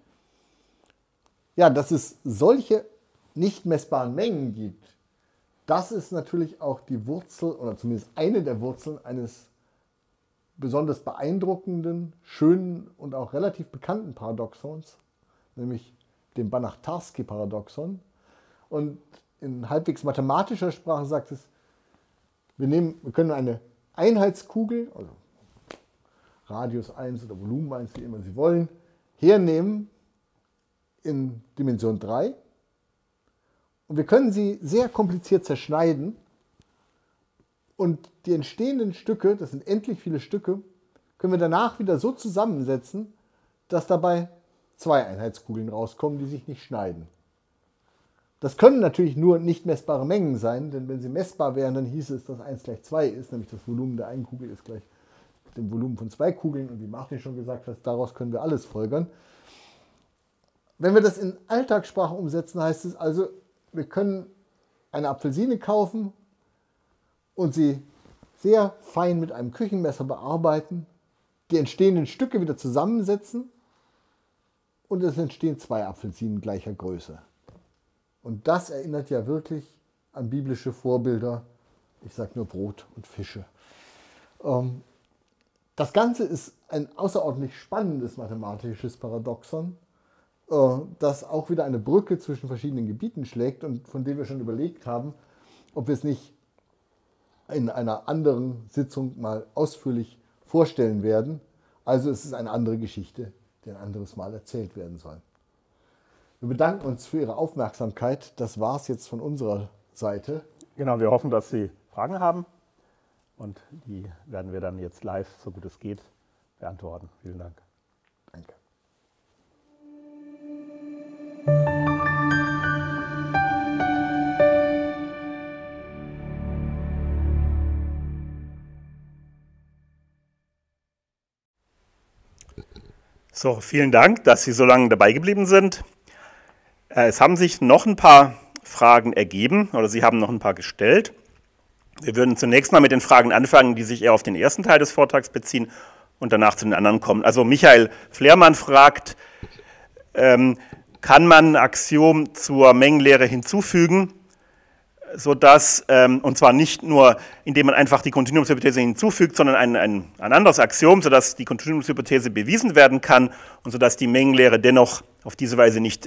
Ja, dass es solche nicht messbaren Mengen gibt, das ist natürlich auch die Wurzel, oder zumindest eine der Wurzeln eines besonders beeindruckenden, schönen und auch relativ bekannten Paradoxons, nämlich dem Banach-Tarski-Paradoxon. Und in halbwegs mathematischer Sprache sagt es, wir können eine Einheitskugel, also Radius 1 oder Volumen 1, wie immer Sie wollen, hernehmen in Dimension 3 und wir können sie sehr kompliziert zerschneiden und die entstehenden Stücke, das sind endlich viele Stücke, können wir danach wieder so zusammensetzen, dass dabei 2 Einheitskugeln rauskommen, die sich nicht schneiden. Das können natürlich nur nicht messbare Mengen sein, denn wenn sie messbar wären, dann hieße es, dass 1 gleich 2 ist, nämlich das Volumen der einen Kugel ist gleich dem Volumen von 2 Kugeln. Und wie Martin schon gesagt hat, daraus können wir alles folgern. Wenn wir das in Alltagssprache umsetzen, heißt es also, wir können eine Apfelsine kaufen und sie sehr fein mit einem Küchenmesser bearbeiten, die entstehenden Stücke wieder zusammensetzen und es entstehen 2 Apfelsinen gleicher Größe. Und das erinnert ja wirklich an biblische Vorbilder. Ich sage nur Brot und Fische. Das Ganze ist ein außerordentlich spannendes mathematisches Paradoxon, das auch wieder eine Brücke zwischen verschiedenen Gebieten schlägt und von dem wir schon überlegt haben, ob wir es nicht in einer anderen Sitzung mal ausführlich vorstellen werden. Also es ist eine andere Geschichte, die ein anderes Mal erzählt werden soll. Wir bedanken uns für Ihre Aufmerksamkeit. Das war es jetzt von unserer Seite. Genau, wir hoffen, dass Sie Fragen haben und die werden wir dann jetzt live, so gut es geht, beantworten. Vielen Dank. Danke. So, vielen Dank, dass Sie so lange dabei geblieben sind. Es haben sich noch ein paar Fragen ergeben oder Sie haben noch ein paar gestellt. Wir würden zunächst mal mit den Fragen anfangen, die sich eher auf den ersten Teil des Vortrags beziehen und danach zu den anderen kommen. Also Michael Flehrmann fragt, kann man ein Axiom zur Mengenlehre hinzufügen, sodass, und zwar nicht nur, indem man einfach die Kontinuumshypothese hinzufügt, sondern ein anderes Axiom, sodass die Kontinuumshypothese bewiesen werden kann und sodass die Mengenlehre dennoch auf diese Weise nicht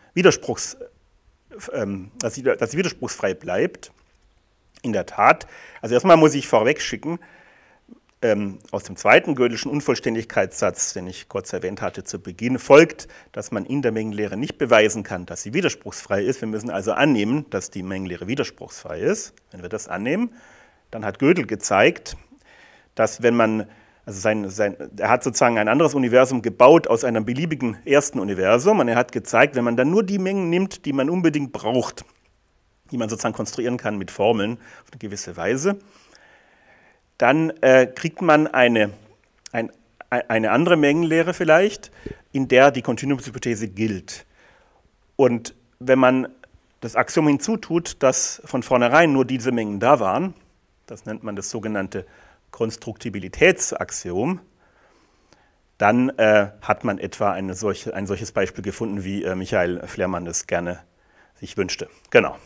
dass sie widerspruchsfrei bleibt. In der Tat, also erstmal muss ich vorweg schicken, aus dem zweiten Gödelschen Unvollständigkeitssatz, den ich kurz erwähnt hatte zu Beginn, folgt, dass man in der Mengenlehre nicht beweisen kann, dass sie widerspruchsfrei ist. Wir müssen also annehmen, dass die Mengenlehre widerspruchsfrei ist. Wenn wir das annehmen, dann hat Gödel gezeigt, dass wenn man, also er hat sozusagen ein anderes Universum gebaut aus einem beliebigen ersten Universum und er hat gezeigt, wenn man dann nur die Mengen nimmt, die man unbedingt braucht, die man sozusagen konstruieren kann mit Formeln auf eine gewisse Weise, dann kriegt man eine andere Mengenlehre vielleicht, in der die Kontinuumshypothese gilt. Und wenn man das Axiom hinzutut, dass von vornherein nur diese Mengen da waren, das nennt man das sogenannte Konstruktibilitätsaxiom, dann hat man etwa ein solches Beispiel gefunden, wie Michael Flehrmann es gerne sich wünschte. Genau.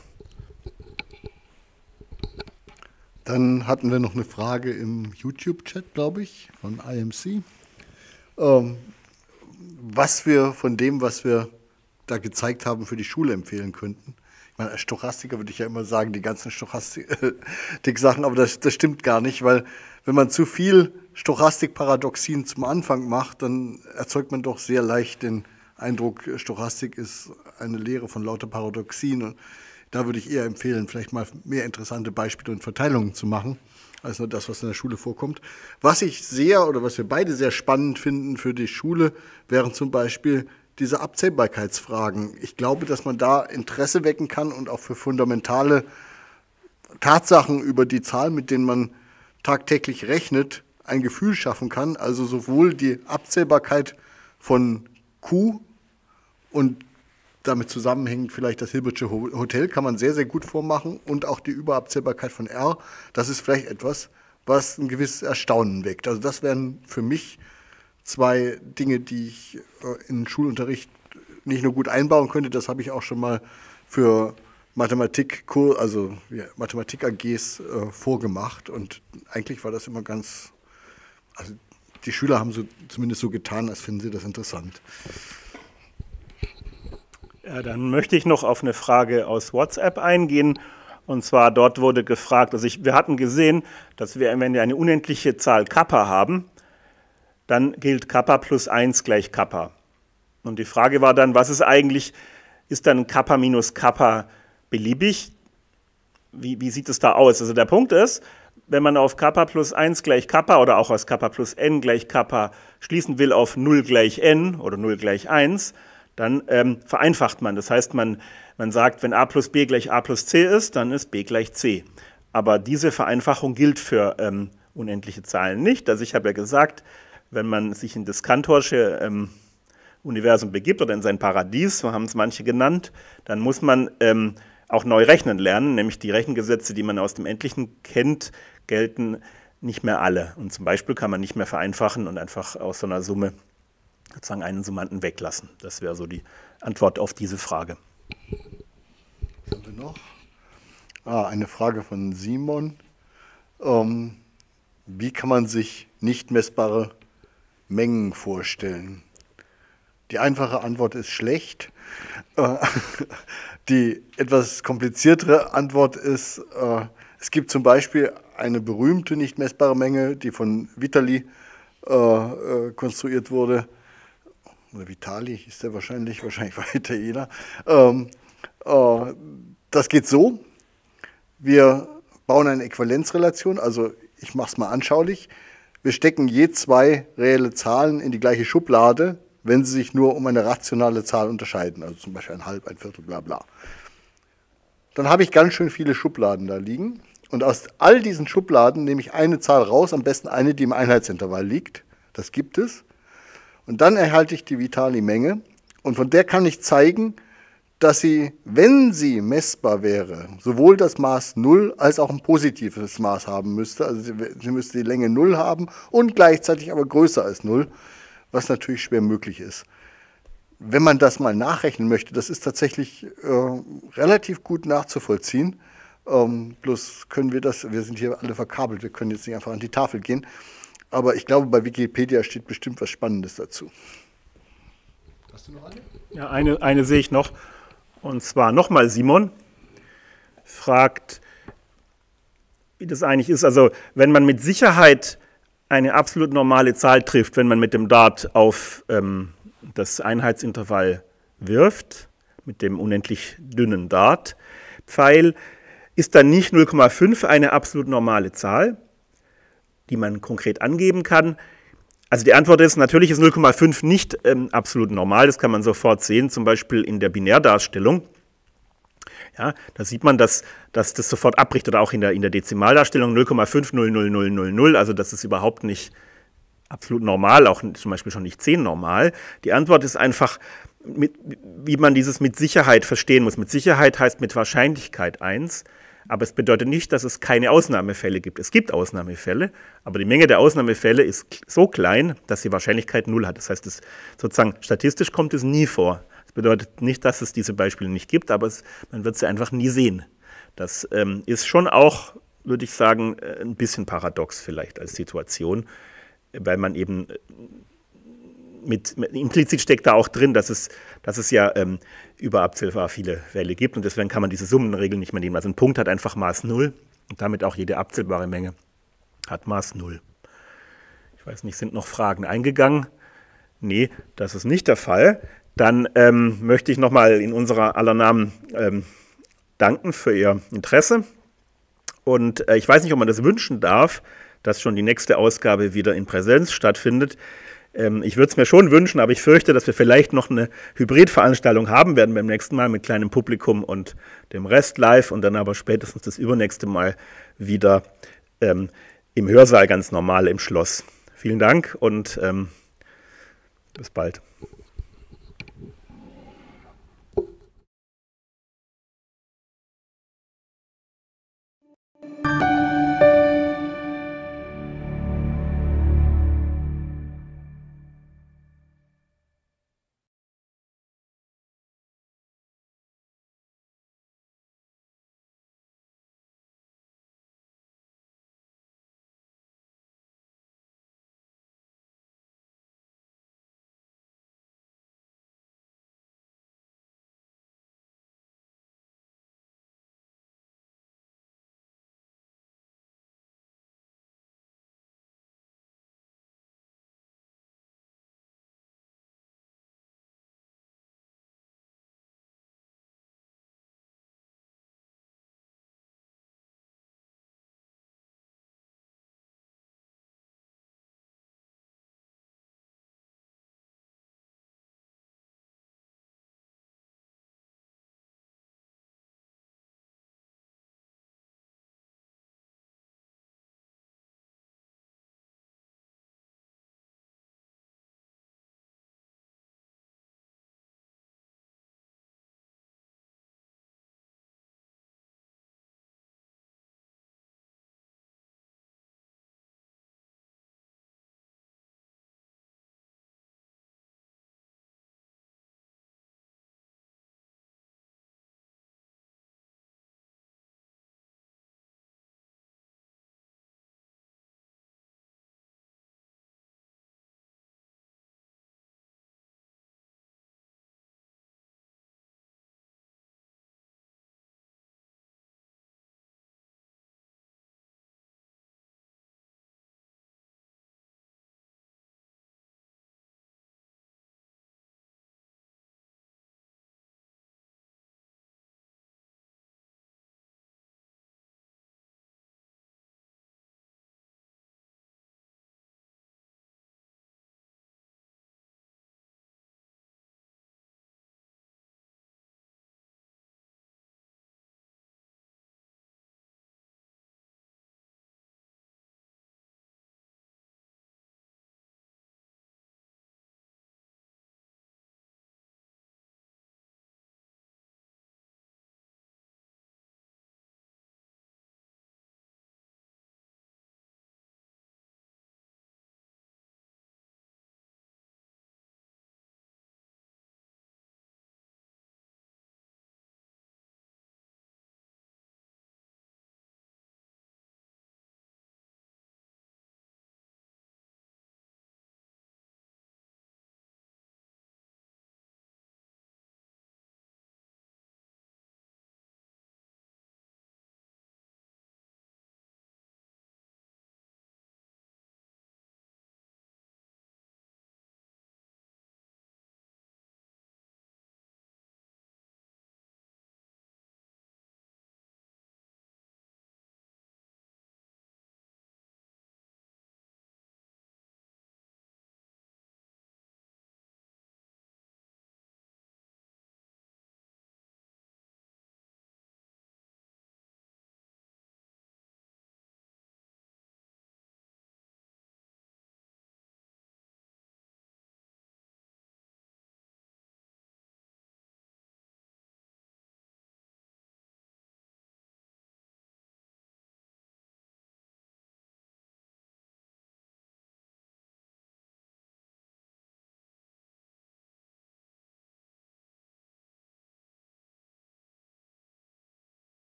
Dann hatten wir noch eine Frage im YouTube-Chat, glaube ich, von IMC. Was wir von dem, was wir da gezeigt haben, für die Schule empfehlen könnten. Ich meine, als Stochastiker würde ich ja immer sagen, die ganzen Stochastik-Sachen, aber das stimmt gar nicht, weil wenn man zu viel Stochastik-Paradoxien zum Anfang macht, dann erzeugt man doch sehr leicht den Eindruck, Stochastik ist eine Lehre von lauter Paradoxien. Und da würde ich eher empfehlen, vielleicht mal mehr interessante Beispiele und Verteilungen zu machen, als nur das, was in der Schule vorkommt. Was wir beide sehr spannend finden für die Schule, wären zum Beispiel diese Abzählbarkeitsfragen. Ich glaube, dass man da Interesse wecken kann und auch für fundamentale Tatsachen über die Zahlen, mit denen man tagtäglich rechnet, ein Gefühl schaffen kann. Also sowohl die Abzählbarkeit von Q und damit zusammenhängend vielleicht das Hilbertsche Hotel kann man sehr, sehr gut vormachen und auch die Überabzählbarkeit von R. Das ist vielleicht etwas, was ein gewisses Erstaunen weckt. Also das wären für mich zwei Dinge, die ich in den Schulunterricht nicht nur gut einbauen könnte, das habe ich auch schon mal für Mathematik-AGs vorgemacht und eigentlich war das immer ganz, also die Schüler haben zumindest so getan, als finden sie das interessant. Ja, dann möchte ich noch auf eine Frage aus WhatsApp eingehen. Und zwar dort wurde gefragt, also wir hatten gesehen, dass wenn wir eine unendliche Zahl Kappa haben, dann gilt Kappa plus 1 gleich Kappa. Und die Frage war dann, was ist eigentlich, ist dann Kappa minus Kappa beliebig? Wie sieht es da aus? Also der Punkt ist, wenn man auf Kappa plus 1 gleich Kappa oder auch aus Kappa plus n gleich Kappa schließen will auf 0 gleich n oder 0 gleich 1, dann vereinfacht man. Das heißt, man sagt, wenn a plus b gleich a plus c ist, dann ist b gleich c. Aber diese Vereinfachung gilt für unendliche Zahlen nicht. Also ich habe ja gesagt, wenn man sich in das Cantorsche Universum begibt oder in sein Paradies, so haben es manche genannt, dann muss man auch neu rechnen lernen, nämlich die Rechengesetze, die man aus dem Endlichen kennt, gelten nicht mehr alle. Und zum Beispiel kann man nicht mehr vereinfachen und einfach aus so einer Summe sozusagen einen Summanden weglassen. Das wäre so die Antwort auf diese Frage. Was haben wir noch? Eine Frage von Simon. Wie kann man sich nicht messbare Mengen vorstellen? Die einfache Antwort ist schlecht. Die etwas kompliziertere Antwort ist, es gibt zum Beispiel eine berühmte nicht messbare Menge, die von Vitali konstruiert wurde. Oder Vitali hieß der wahrscheinlich war Italiener. Das geht so, wir bauen eine Äquivalenzrelation, also ich mache es mal anschaulich. Wir stecken je zwei reelle Zahlen in die gleiche Schublade, wenn sie sich nur um eine rationale Zahl unterscheiden, also zum Beispiel ein Halb, ein Viertel, bla bla. Dann habe ich ganz schön viele Schubladen da liegen und aus all diesen Schubladen nehme ich eine Zahl raus, am besten eine, die im Einheitsintervall liegt, das gibt es. Und dann erhalte ich die Vitali-Menge und von der kann ich zeigen, dass sie, wenn sie messbar wäre, sowohl das Maß 0 als auch ein positives Maß haben müsste. Also sie müsste die Länge 0 haben und gleichzeitig aber größer als 0, was natürlich schwer möglich ist. Wenn man das mal nachrechnen möchte, das ist tatsächlich relativ gut nachzuvollziehen. Bloß können wir sind hier alle verkabelt, wir können jetzt nicht einfach an die Tafel gehen. Aber ich glaube, bei Wikipedia steht bestimmt was Spannendes dazu. Hast du noch eine? Ja, eine sehe ich noch. Und zwar nochmal Simon fragt, wie das eigentlich ist. Also wenn man mit Sicherheit eine absolut normale Zahl trifft, wenn man mit dem Dart auf das Einheitsintervall wirft, mit dem unendlich dünnen Dartpfeil, ist dann nicht 0,5 eine absolut normale Zahl, die man konkret angeben kann. Also die Antwort ist, natürlich ist 0,5 nicht absolut normal, das kann man sofort sehen, zum Beispiel in der Binärdarstellung. Ja, da sieht man, dass das sofort abbricht oder auch in der Dezimaldarstellung 0,50000, also das ist überhaupt nicht absolut normal, auch zum Beispiel schon nicht 10 normal. Die Antwort ist einfach, wie man dieses mit Sicherheit verstehen muss. Mit Sicherheit heißt mit Wahrscheinlichkeit 1. Aber es bedeutet nicht, dass es keine Ausnahmefälle gibt. Es gibt Ausnahmefälle, aber die Menge der Ausnahmefälle ist so klein, dass die Wahrscheinlichkeit 0 hat. Das heißt, sozusagen statistisch kommt es nie vor. Das bedeutet nicht, dass es diese Beispiele nicht gibt, aber man wird sie einfach nie sehen. Das ist schon auch, würde ich sagen, ein bisschen paradox vielleicht als Situation, weil man eben implizit steckt da auch drin, dass es ja überabzählbar viele Fälle gibt und deswegen kann man diese Summenregel nicht mehr nehmen. Also ein Punkt hat einfach Maß 0 und damit auch jede abzählbare Menge hat Maß 0. Ich weiß nicht, sind noch Fragen eingegangen? Nee, das ist nicht der Fall. Dann möchte ich nochmal in unserer aller Namen danken für Ihr Interesse und ich weiß nicht, ob man das wünschen darf, dass schon die nächste Ausgabe wieder in Präsenz stattfindet. Ich würde es mir schon wünschen, aber ich fürchte, dass wir vielleicht noch eine Hybridveranstaltung haben werden beim nächsten Mal mit kleinem Publikum und dem Rest live und dann aber spätestens das übernächste Mal wieder im Hörsaal ganz normal im Schloss. Vielen Dank und bis bald.